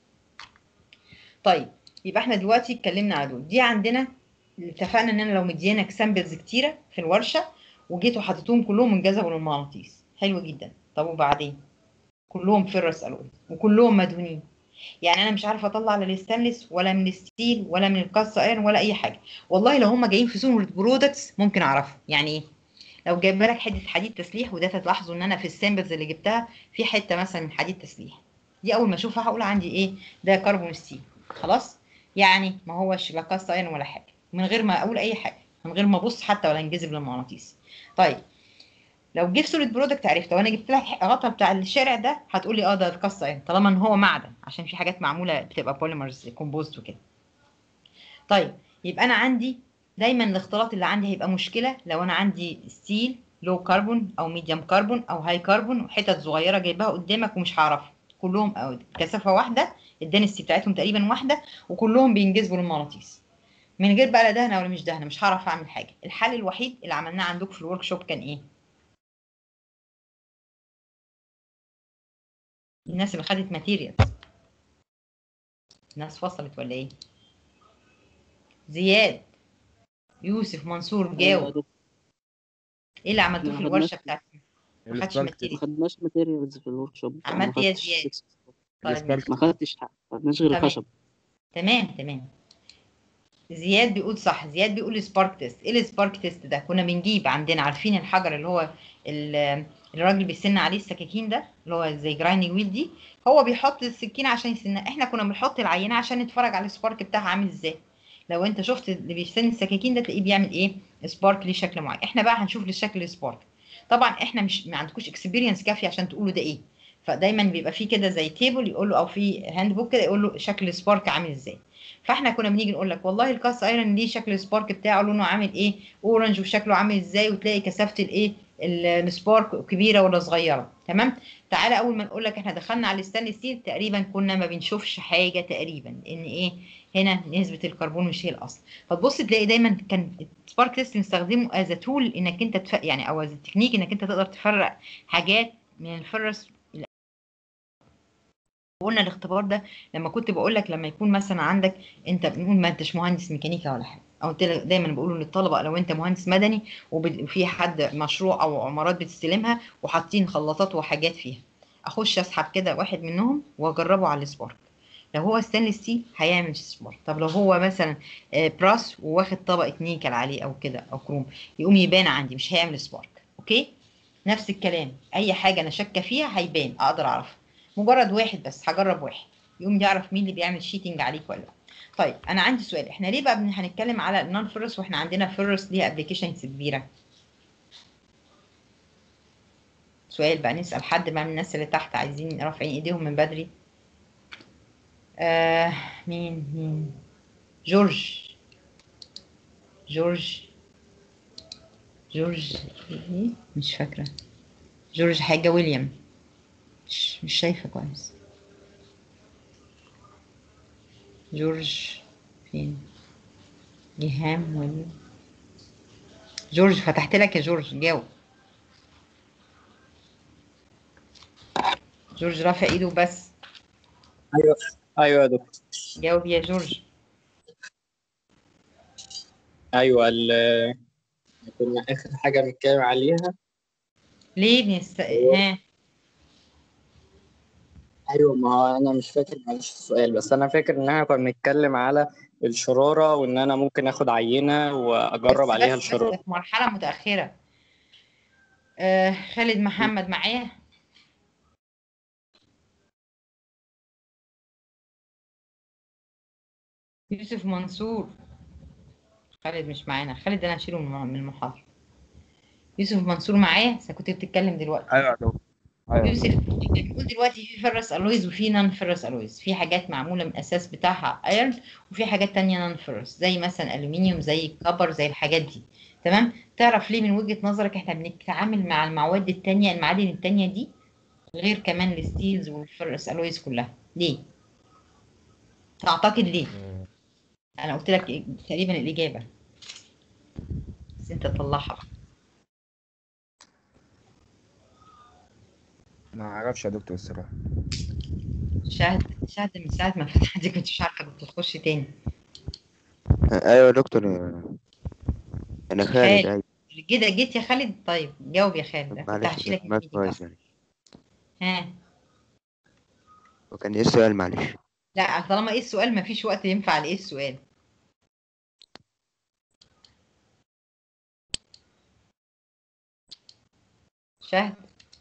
طيب يبقى احنا دلوقتي اتكلمنا على دول، دي عندنا اتفقنا ان انا لو مديانك سامبلز كتيره في الورشه وجيت وحطيتهم كلهم انجذبوا للمغناطيس، حلو جدا. طب وبعدين كلهم فيرس الوي وكلهم مدهونين، يعني انا مش عارفه اطلع لا الستانلس ولا من الستيل ولا من الكاست ايرون ولا اي حاجه. والله لو هم جايين في صوره برودكتس ممكن اعرفهم، يعني ايه؟ لو جايب لك حته حديد تسليح، وده تلاحظوا ان انا في السامبلز اللي جبتها في حته مثلا من حديد تسليح، دي اول ما اشوفها هقول عندي ايه ده كربون ستيل خلاص، يعني ما هوش لا كاست ايرون ولا حاجه، من غير ما اقول اي حاجه، من غير ما ابص حتى ولا انجذب للمغناطيس. طيب لو جبت صوره برودكت عرفت، وانا جبت لك غطا بتاع الشارع ده هتقول لي اه ده الكاست ايرون طالما ان هو معدن، عشان في حاجات معموله بتبقى بوليمرز كومبوست وكده. طيب يبقى انا عندي دايما الاختلاط اللي عندي هيبقى مشكله لو انا عندي ستيل لو كربون او ميديوم كربون او هاي كربون وحتت صغيره جايبها قدامك ومش هعرفها كلهم او كثافه واحده، الدنسيتي بتاعتهم تقريبا واحده وكلهم بينجذبوا للمغناطيس، من غير بقى لا دهنه ولا مش دهنه مش هعرف اعمل حاجه. الحل الوحيد اللي عملناه عندكم في الورك شوب كان ايه؟ الناس اللي خدت ماتيريال، الناس فصلت ولا ايه؟ زياد، يوسف، منصور، ايوه يا جاوب. دكتور. ايه اللي عملتوه ما في خدناش الورشه بتاعتكم؟ ما خدتش السبارك ما ماتيريال. خدناش ماتيريالز في الورك شوب، ما عملت ايه يا خدتش زياد؟ 6. طيب ماشي. ما خدتش حق، ما خدناش غير تمام الخشب. تمام. زياد بيقول صح، زياد بيقول سبارك تيست. ايه السبارك تيست ده؟ كنا بنجيب عندنا عارفين الحجر اللي هو الراجل بيسن عليه السكاكين ده اللي هو زي جرايندنج ويل دي، هو بيحط السكينه عشان يسنها، احنا كنا بنحط العينه عشان نتفرج على السبارك بتاعها عامل ازاي. لو انت شفت اللي بيسن السكاكين ده تلاقيه بيعمل ايه سبارك ليه شكل معين، احنا بقى هنشوف للشكل السبارك. طبعا احنا مش ما عندكوش اكسبيرينس كافيه عشان تقولوا ده ايه، فدايما بيبقى فيه كده زي تيبل يقول له او في هاند بوك كده يقول له شكل السبارك عامل ازاي. فاحنا كنا بنيجي نقول لك والله الكاست ايرون ليه شكل السبارك بتاعه لونه عامل ايه اورنج وشكله عامل ازاي، وتلاقي كثافه الايه السبارك كبيره ولا صغيره. تمام، تعالى اول ما نقول لك احنا دخلنا على الستانلس ستيل تقريبا كنا ما بنشوفش حاجه تقريبا، لان ايه هنا نسبه الكربون مش هي الاصل. فتبص تلاقي دايما كان السبارك تيست نستخدمه از تول انك انت يعني او از تكنيك انك انت تقدر تفرق حاجات من الفرس. قلنا الاختبار ده لما كنت بقول لك لما يكون مثلا عندك انت بنقول ما انتش مهندس ميكانيكا ولا حاجه، او دايما بقوله للطلبه لو انت مهندس مدني وفي حد مشروع او عمارات بتستلمها وحاطين خلاطات وحاجات فيها اخش اسحب كده واحد منهم واجربه على السبارك. لو هو ستانلس ستيل هيعمل سبارك. طب لو هو مثلا براس وواخد طبقه نيكل عليه او كده او كروم، يقوم يبان عندي مش هيعمل سبارك. اوكي، نفس الكلام، اي حاجه انا شاكه فيها هيبان، اقدر اعرفها. مجرد واحد بس، هجرب واحد يقوم يعرف مين اللي بيعمل شيتنج عليك ولا لا. طيب انا عندي سؤال، احنا ليه بقى هنتكلم على النون فيرس واحنا عندنا فيرس ليها ابلكيشنز كبيره؟ سؤال بقى، نسال حد بقى من الناس اللي تحت عايزين رافعين ايديهم من بدري. مين جورج ايه، مش فاكره. جورج حاجه ويليام، مش شايفه كويس. جورج فين؟ جيهام ويليام. جورج، فتحت لك يا جورج، جاوب. جورج رافع ايده بس. ايوه يا دكتور. جاوب يا جورج. ايوه كنا اخر حاجه بنتكلم عليها. ليه ها؟ ايوه، ما هو انا مش فاكر معلش السؤال، بس انا فاكر ان احنا كنا بنتكلم على الشراره وان انا ممكن اخد عينه واجرب عليها بس الشراره. في مرحله متاخره. خالد محمد معايا؟ يوسف منصور. خالد مش معانا، خالد انا هشيله من المحاضره. يوسف منصور معايا؟ كنت بتتكلم دلوقتي. ايوه يا دكتور. ايوه. يوسف، بنقول دلوقتي في فيرس الويز وفي نون فيرس الويز. في حاجات معموله من الاساس بتاعها ايرن، وفي حاجات تانية نون فيرس زي مثلا الومنيوم، زي الكبر، زي الحاجات دي. تمام؟ تعرف ليه من وجهه نظرك احنا بنتعامل مع المواد التانية، المعادن التانية دي، غير كمان الستيلز والفيرس الويز كلها؟ ليه؟ تعتقد ليه؟ انا قلت لك تقريبا الاجابه، بس انت تطلعها بقى. ما اعرفش يا دكتور الصراحه. شاهد من ساعه ما فتحت دي كنت مش عارفه كنت تخش تاني. ايوه يا دكتور، انا خالد. خالد، ايوه جيت يا خالد. طيب جاوب يا خالد، كنت معلش يا هشيلك دكتور، من ما ايدك كويس اصلا. معلش. ها؟ وكان ايه السؤال معلش؟ لا طالما ايه السؤال مفيش وقت ينفع لايه السؤال. شاهد،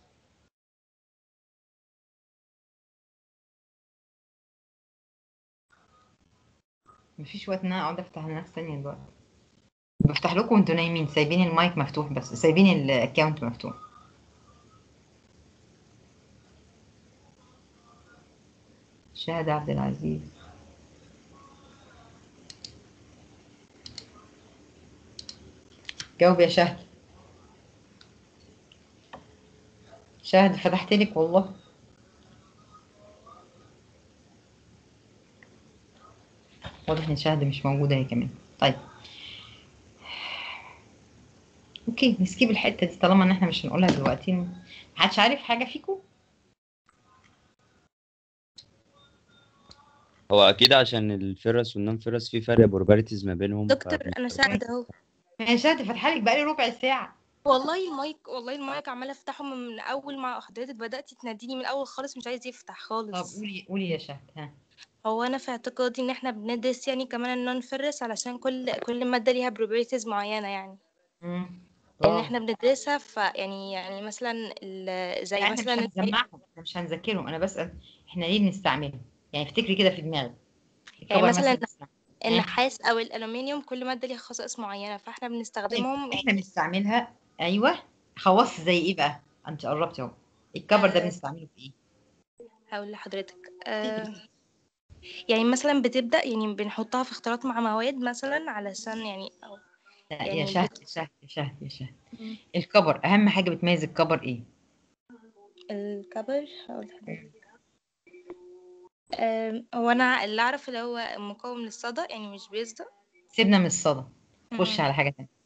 مفيش وقت ان انا اقعد افتح لناس تانية دلوقتي. بفتح لكم وانتوا نايمين، سايبين المايك مفتوح، بس سايبين الاكونت مفتوح. شاهد عبد العزيز. جاوب يا شاهد. شاهد فتحت لك والله. واضح ان شاهد مش موجوده هي كمان. طيب اوكي، نسكيب الحته دي طالما ان احنا مش هنقولها دلوقتي. محدش عارف حاجه فيكم؟ هو اكيد عشان الفرس والنون فرس في فرق بروبابيلتيز ما بينهم دكتور انا شاهد اهو. يا شاهد فاتحه لك بقالي ربع ساعه. والله المايك عماله افتحه من اول ما حضرتك بدأتي تناديني من الاول خالص، مش عايز يفتح طب خالص. قولي يا شاهد. ها؟ هو انا في اعتقادي ان احنا بندرس يعني كمان النون فيرس علشان كل ماده ليها probabilities معينه يعني. ان احنا بندرسها يعني مثلا زي لا احنا مش مثلا هنجمعهم، احنا مش هنذاكرهم، انا بسأل احنا ليه بنستعملهم. يعني افتكري كده في دماغك. يعني الكبر مثلا مثلا النحاس او الالومنيوم كل ماده ليها خصائص معينه فاحنا طيب بنستخدمهم احنا بنستعملها. ايوه، خواص زي ايه بقى؟ انت قربتي اهو. الكبر ده بنستعمله في ايه؟ هقول لحضرتك يعني مثلا بتبدأ يعني بنحطها في اختلاط مع مواد مثلا علشان يعني أو لا يا يعني شهد يا شهد. الكبر اهم حاجه بتميز الكبر ايه؟ الكبر هقول لحضرتك هو انا اللي اعرف اللي هو مقاوم للصدى يعني مش بيصدى. سيبنا من الصدى، خش على حاجه تانية.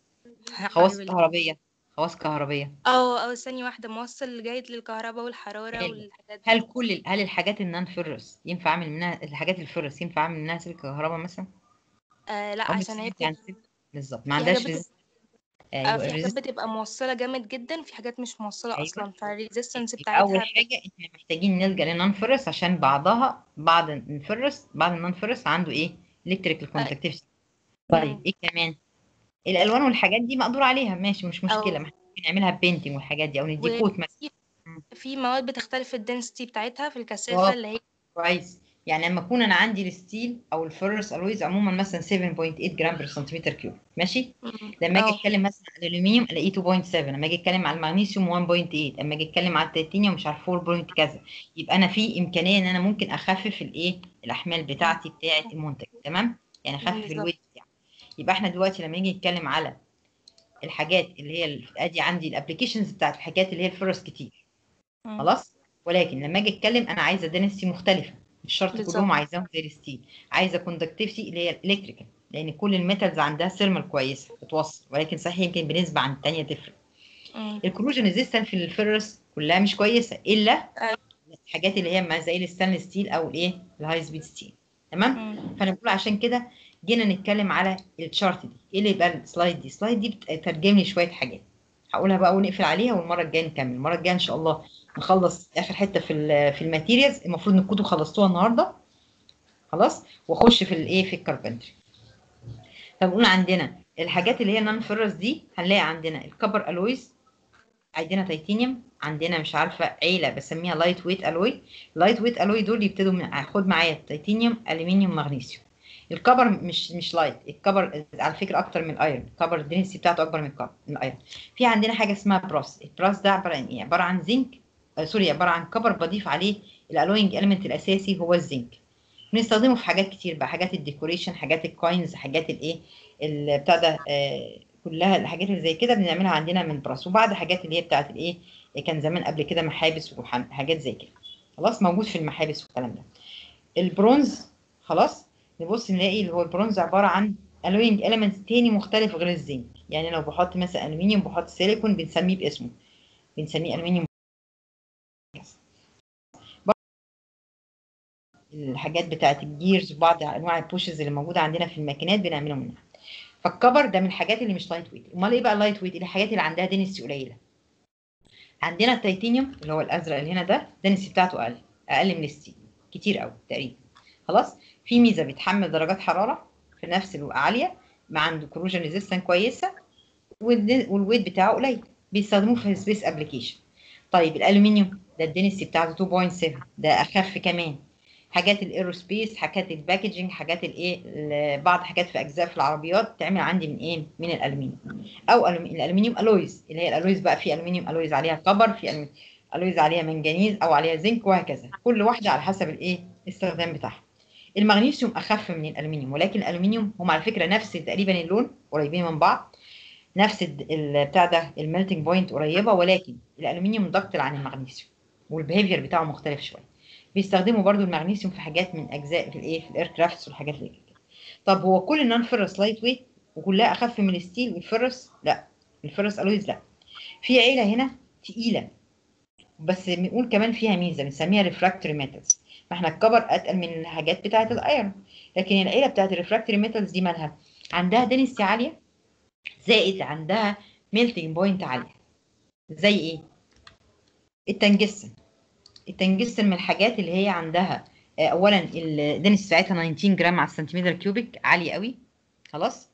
خواص كهربيه. او ثانية واحدة، موصل جيد للكهرباء والحرارة والحاجات دي. هل الحاجات النون فيرس ينفع اعمل منها، الحاجات الفيرس ينفع اعمل منها سلك كهرباء مثلا؟ لا عشان هي بالظبط، ما في حاجات عندهاش ايوه في حاجات الريزيستنس. بتبقى موصلة جامد جدا، في حاجات مش موصلة ايوه أصلا، فالريزيستنس يبقى اول بتاعتها حاجه احنا محتاجين نلجا للنون فيرس عشان بعد النون فيرس عنده ايه؟ الكتريكال كوندكتيفيتي. طيب ايه كمان؟ الالوان والحاجات دي مقدور عليها ماشي، مش مشكله، أو ممكن نعملها بينتنج والحاجات دي او ندي كوت مثلا. في مواد بتختلف الدنسيتي بتاعتها في الكثافة برافو، اللي هي كويس. يعني لما اكون انا عندي الستيل او الفيرس الويز عموما مثلا 7.8 جرام بر سنتيمتر كيوب ماشي. لما اجي أو اتكلم مثلا عن الالومنيوم الاقيه 2.7، لما اجي اتكلم عن المغنيسيوم 1.8، لما اجي اتكلم عن التيتانيوم مش عارف 4 كذا. يبقى انا في امكانيه ان انا ممكن اخفف الايه الاحمال بتاعتي بتاعه المنتج، تمام؟ يعني اخفف بالظبط. الويت بتاعي. يبقى احنا دلوقتي لما نيجي نتكلم على الحاجات اللي هي ادي عندي الابلكيشنز بتاعت الحاجات اللي هي الفيرس كتير خلاص. ولكن لما اجي اتكلم انا عايزه دنسيتي مختلفه، مش شرط بالظبط. كلهم عايزاهم زي الستيل. عايزه كوندكتيفيتي اللي هي الالكتريكال، لان كل الميتالز عندها ثيرمال كويسه بتوصل، ولكن صحيح يمكن بنسبه عن الثانيه تفرق. الكروجن ريزيستنت في الفيرس كلها مش كويسه الا الحاجات اللي هي ما زي الستانلس ستيل او الايه الهاي سبيد ستيل، تمام؟ فانا بقول عشان كده جينا نتكلم على الشارت دي. ايه اللي يبقى السلايد دي؟ السلايد دي بتترجم لي شويه حاجات هقولها بقى ونقفل عليها، والمره الجايه نكمل. المره الجايه ان شاء الله نخلص اخر حته في الماتيريالز، المفروض انكم كنتوا خلصتوها النهارده خلاص، واخش في الايه في الكاربنتري. فبنقول عندنا الحاجات اللي هي نون فيرس دي، هنلاقي عندنا الكبر الويز، عندنا تيتانيوم، عندنا مش عارفه عيله بسميها لايت ويت الوي. لايت ويت الوي دول يبتدوا من خد معايا تيتانيوم الومنيوم مغنيسيوم. الكبر مش لايت، الكبر على فكره اكتر من الايرون، الكبر الدنسيتي بتاعته اكبر من الايرون. في عندنا حاجه اسمها براس. البراس ده عباره عن ايه؟ عباره عن زنك سوري، عباره عن كبر بضيف عليه الالوينج اليمنت الاساسي هو الزنك. بنستخدمه في حاجات كتير بقى، حاجات الديكوريشن، حاجات الكوينز، حاجات الايه بتاع ده كلها الحاجات اللي زي كده بنعملها عندنا من براس. وبعد حاجات اللي هي بتاعت الايه كان زمان قبل كده محابس وحاجات زي كده خلاص، موجود في المحابس والكلام ده. البرونز خلاص، نبص نلاقي اللي هو البرونز عباره عن الوينج اليمنت تاني مختلف غير الزنك. يعني لو بحط مثلا الومنيوم بحط سيليكون بنسميه باسمه، بنسميه الومنيوم. الحاجات بتاعت الجيرز وبعض انواع البوشز اللي موجوده عندنا في الماكينات بنعمله منها. فالكبر ده من الحاجات اللي مش لايت ويت. امال ايه بقى اللايت ويت؟ الحاجات اللي عندها دنسيتي قليله. عندنا التيتانيوم اللي هو الازرق اللي هنا ده الدنسيتي بتاعته اقل من الستيل كتير قوي تقريبا خلاص. في ميزه بيتحمل درجات حراره في نفس الوقت عاليه، ما عنده كروجن ريزيستنس كويسه، والويت بتاعه قليل، بيستخدموه في سبيس ابلكيشن. طيب الالومنيوم ده الدنسيتي بتاعته 2.7، ده اخف كمان. حاجات الايروسبيس، حاجات الباكجينج، حاجات الايه بعض حاجات في اجزاء في العربيات تعمل عندي من ايه من الالومنيوم. او الالومنيوم الويز اللي هي الالويز بقى، في الومنيوم الويز عليها كبر، في الويز عليها منجنيز او عليها زنك، وهكذا كل واحده على حسب الايه الاستخدام بتاعها. المغنيسيوم اخف من الالومنيوم، ولكن الالومنيوم هم على فكره نفس تقريبا اللون، قريبين من بعض، نفس بتاع ده الميلتنج بوينت قريبه، ولكن الالومنيوم ضغط عن المغنيسيوم والبيهيفير بتاعه مختلف شويه. بيستخدموا برضو المغنيسيوم في حاجات من اجزاء في الايه في الاير كرافتس والحاجات اللي كده. طب هو كل النون فيرس لايت ويت وكلها اخف من الستيل؟ والفيرس لا، الفيرس الويز لا. في عيله هنا تقيله، بس بنقول كمان فيها ميزه بنسميها ريفراكتوري ميتالز. ما احنا الكبر اتقل من الحاجات بتاعه الايرون، لكن العيله بتاعه الريفراكتوري ميتالز دي مالها؟ عندها دنسيتي عاليه، زائد عندها ميلتنج بوينت عاليه. زي ايه؟ التنجستن. التنجستن من الحاجات اللي هي عندها اولا الدنس بتاعتها 19 جرام على السنتيمتر كيوبيك، عالي قوي خلاص.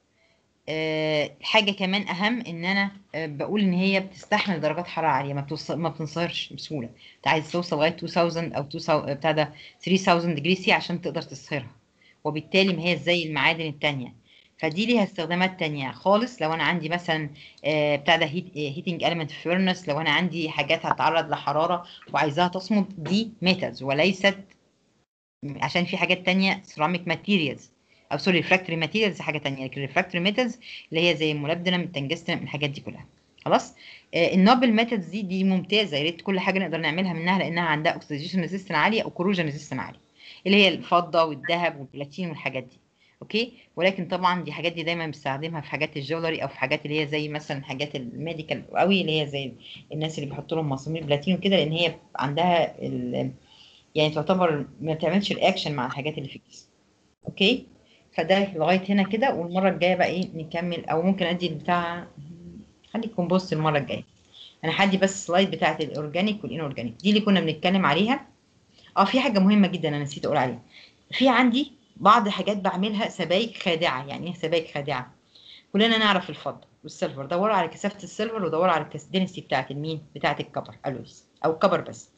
حاجه كمان اهم ان انا بقول ان هي بتستحمل درجات حراره عاليه، ما بتنصهرش بسهوله. انت عايز توصل لغايه 2000 او 2000 بتاع ده 3000 ديجري سي عشان تقدر تصهرها، وبالتالي ما هي زي المعادن التانية. فدي ليها استخدامات تانية خالص. لو انا عندي مثلا بتاع ده هيتنج اليمنت فيرنس، لو انا عندي حاجات هتعرض لحراره وعايزاها تصمد، دي ميتالز وليست، عشان في حاجات تانية سيراميك ماتيريالز او سوري ريفراكتوري ماتيريالز حاجه تانية، لكن الريفراكتوري ميتالز اللي هي زي المولبدنم التنجستنم الحاجات دي كلها خلاص. النوبل ميتالز دي ممتازه، يا ريت كل حاجه نقدر نعملها منها، لانها عندها اوكسيديشن ريزيستنس عاليه او كوروجن ريزيستنس عاليه، اللي هي الفضه والذهب والبلاتين والحاجات دي اوكي. ولكن طبعا دي حاجات دي دايما بنستخدمها في حاجات الجولري او في حاجات اللي هي زي مثلا حاجات الميديكال قوي، اللي هي زي الناس اللي بيحطوا لهم مسامير بلاتين وكده، لان هي عندها يعني تعتبر ما بتعملش رياكشن مع الحاجات اللي في الجسم اوكي. فده لغايه هنا كده، والمره الجايه بقى ايه نكمل، او ممكن ادي البتاع خلي الكومبوست المره الجايه. انا هدي بس سلايد بتاعت الاورجانيك والاينورجانيك دي اللي كنا بنتكلم عليها. في حاجه مهمه جدا انا نسيت اقول عليها. في عندي بعض حاجات بعملها سبائك خادعه. يعني ايه سبائك خادعه؟ كلنا نعرف الفضه والسيلفر، دوروا على كثافه السيلفر ودوروا على الدنسيتي بتاعت المين، بتاعت الكبر الويز او الكبر بس.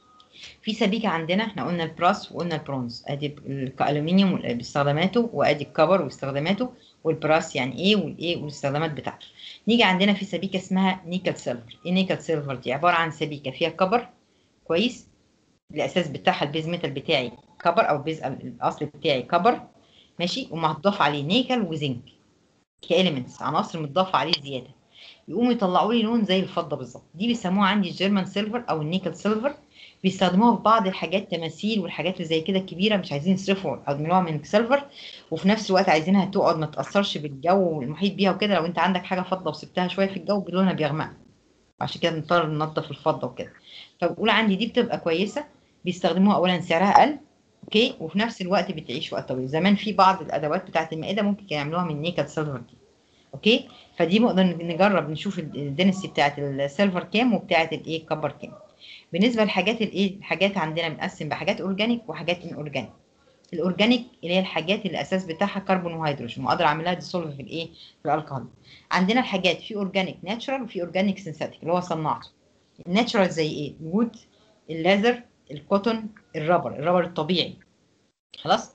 في سبيكه عندنا احنا قلنا البراس وقلنا البرونز، ادي الالومنيوم باستخداماته، وادي الكبر واستخداماته، والبراس يعني ايه والايه والاستخدامات بتاعته. نيجي عندنا في سبيكه اسمها نيكل سيلفر. ايه نيكل سيلفر دي؟ عباره عن سبيكه فيها كبر كويس، الاساس بتاعها البيز ميتال بتاعي كبر، او البيز الاصل بتاعي كبر ماشي، ومضاف عليه نيكل وزنك كاليمنتس، عناصر متضافه عليه زياده، يقوموا يطلعوا لي لون زي الفضه بالظبط. دي بيسموها عندي الجيرمان سيلفر او النيكل سيلفر. بيستخدموها في بعض الحاجات، تماثيل والحاجات اللي زي كده الكبيره، مش عايزين يصرفوا او يعملوها من سيلفر، وفي نفس الوقت عايزينها تقعد ما تاثرش بالجو والمحيط بيها وكده. لو انت عندك حاجه فضه وسبتها شويه في الجو لونها بيغمق، عشان كده بنضطر ننضف الفضه وكده. فبقول عندي دي بتبقى كويسه، بيستخدموها اولا سعرها اقل اوكي، وفي نفس الوقت بتعيش وقت طويل. زمان في بعض الادوات بتاعه المائده ممكن كانوا يعملوها من نيكل سيلفر دي اوكي. فدي نقدر نجرب نشوف الدنسي بتاعه السيلفر كام وبتاعه الايه الكبر كام. بالنسبه للحاجات الايه، الحاجات عندنا بنقسم بحاجات اورجانيك وحاجات ان اورجانيك. الاورجانيك اللي هي الحاجات اللي الاساس بتاعها كربون وهيدروجين واقدر اعملها ديسولف في الايه، في الالكحول. عندنا الحاجات في اورجانيك ناتشرال وفي اورجانيك سينثيتيك اللي هو صناعته. الناتشرال زي ايه؟ الوود، الليذر، الكوتون، الربر الطبيعي خلاص.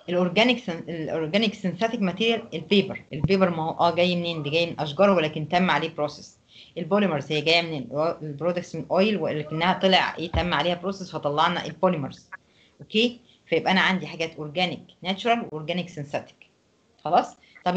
الاورجانيك سينثيتيك ماتيريال البيبر ما هو جاي منين؟ ده جاي من اشجار ولكن تم عليه بروسيس. البوليمرز هي جايه من البرودكتس من اويل ولكنها طلع ايه، تم عليها بروسيس فطلعنا البوليمرز اوكي. فيبقى انا عندي حاجات اورجانيك ناتشرال واورجانيك سينثيتيك خلاص. طب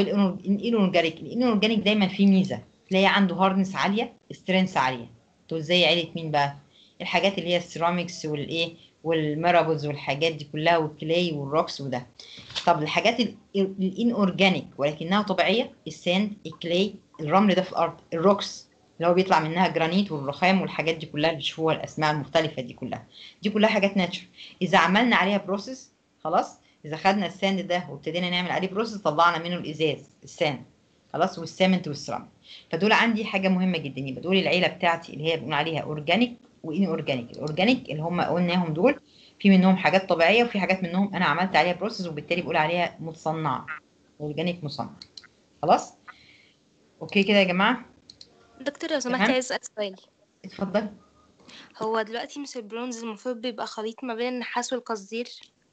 الاورجانيك دايما فيه ميزه، تلاقي عنده هاردنس عاليه، سترينث عاليه. تقول زي عيله مين بقى؟ الحاجات اللي هي السيراميكس والايه والميرابلز والحاجات دي كلها والكلاي والروكس وده. طب الحاجات الان اورجانيك ولكنها طبيعيه، الساند، الكلاي، الرمل ده في الارض، الروكس اللي هو بيطلع منها جرانيت والرخام والحاجات دي كلها اللي بتشوفوها الاسماء المختلفه دي كلها حاجات ناتشر. اذا عملنا عليها بروسيس خلاص، اذا خدنا الساند ده وابتدينا نعمل عليه بروسيس طلعنا منه الازاز الساند خلاص، والسمنت والسيراميك. فدول عندي حاجه مهمه جدا. يبقى دول العيله بتاعتي اللي هي بنقول عليها اورجانيك وان اورجانيك. الاورجانيك اللي هم قلناهم دول في منهم حاجات طبيعيه وفي حاجات منهم انا عملت عليها بروسيس وبالتالي بقول عليها متصنعه. اورجانيك مصنع خلاص. اوكي كده يا جماعه؟ دكتور لو سمحتي تمام عايز اسال سؤال. اتفضل. هو دلوقتي مش البرونز المفروض بيبقى خليط ما بين النحاس والقصدير؟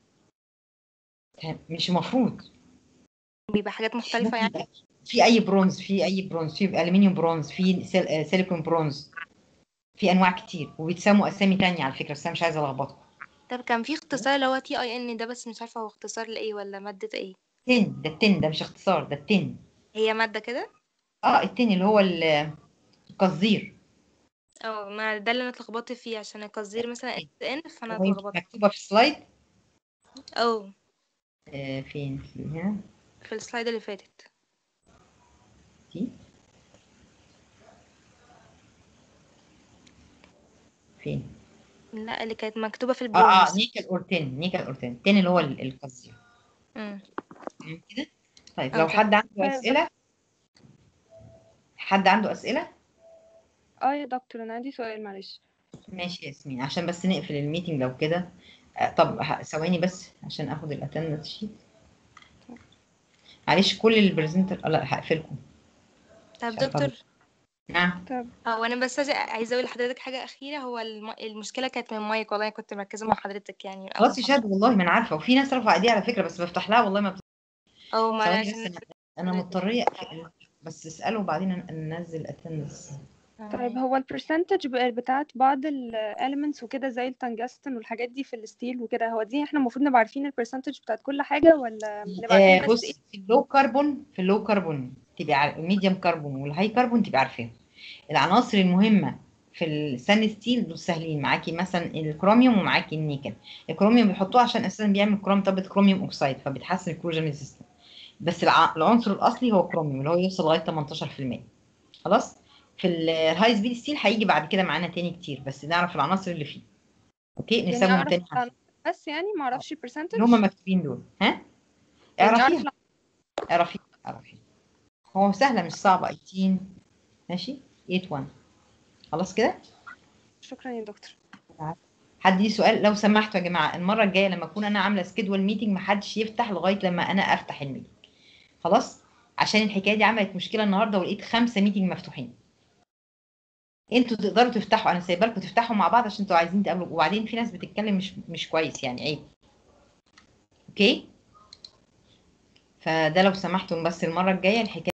مش المفروض، بيبقى حاجات مختلفه يعني؟ في اي برونز، في الومنيوم برونز، في سيليكون برونز، في انواع كتير وبيتسموا اسامي تانية على فكره، بس انا مش عايزه الخبطكم. طب كان في اختصار اللي هو TIN ده، بس مش عارفه هو اختصار لايه ولا ماده ايه؟ التن ده مش اختصار، ده التن. هي ماده كده؟ التن اللي هو القصدير. ما ده اللي انا اتلخبطت فيه، عشان القصدير مثلا SN فانا هو يمكن اتلخبطت. مكتوبه في السلايد. فين؟ في هنا في السلايد اللي فاتت دي. فين؟ لا، اللي كانت مكتوبه في البرونز. نيكل اورتين التن اللي هو القصدير كده. طيب لو حد عنده اسئله، يا دكتور انا عندي سؤال معلش. ماشي يا ياسمين، عشان بس نقفل الميتنج لو كده. طب ثواني بس عشان اخد الاتندنس شيت. معلش كل البرزنتر لا هقفلكم. طب دكتور. نعم. هو انا بس عايزه اقول لحضرتك حاجه اخيره. هو المشكله كانت من مايك، والله كنت مركزه مع حضرتك يعني. خلاص يا شاد والله ما انا عارفه، وفي ناس رافعه ايديها على فكره بس بفتح لها والله ما ثواني بس انا مضطريه بس اساله وبعدين ننزل اتندنس. طيب هو البرسنتج بتاعت بعض الاليمنتس وكده زي التنجستن والحاجات دي في الستيل وكده، هو دي احنا المفروض نبقى عارفين البرسنتج بتاعت كل حاجه ولا نبقى عارفين بس ايه؟ في اللو كربون تبقى الميديوم كربون والهاي كربون تبقى عارفين. العناصر المهمه في السان ستيل دول سهلين معاكي، مثلا الكروميوم ومعاكي النيكل. الكروميوم بيحطوه عشان اساسا بيعمل طبقه كروميوم اوكسايد فبتحسن الكروجين ريزيستنس. بس العنصر الاصلي هو الكروميوم اللي هو يوصل لغايه 18%. خلاص. في الهاي سبيد ستيل هيجي بعد كده معانا تاني كتير، بس نعرف العناصر اللي فيه اوكي نسميهم تاني بس يعني ما اعرفش البرسنتج اللي هم مكتوبين دول. اعرفيها. هو سهله مش صعبه. 18 ماشي 81 خلاص كده. شكرا يا دكتور. حد ليه سؤال؟ لو سمحتوا يا جماعه المره الجايه لما اكون انا عامله سكيدول ميتنج محدش يفتح لغايه لما انا افتح الميتنج، خلاص؟ عشان الحكايه دي عملت مشكله النهارده ولقيت 5 ميتنج مفتوحين. انتوا تقدروا تفتحوا، انا سايبه لكم تفتحوا مع بعض عشان انتوا عايزين تقابلوا، وبعدين في ناس بتتكلم مش كويس يعني عيب. اوكي؟ فده لو سمحتوا بس المره الجايه الحكايه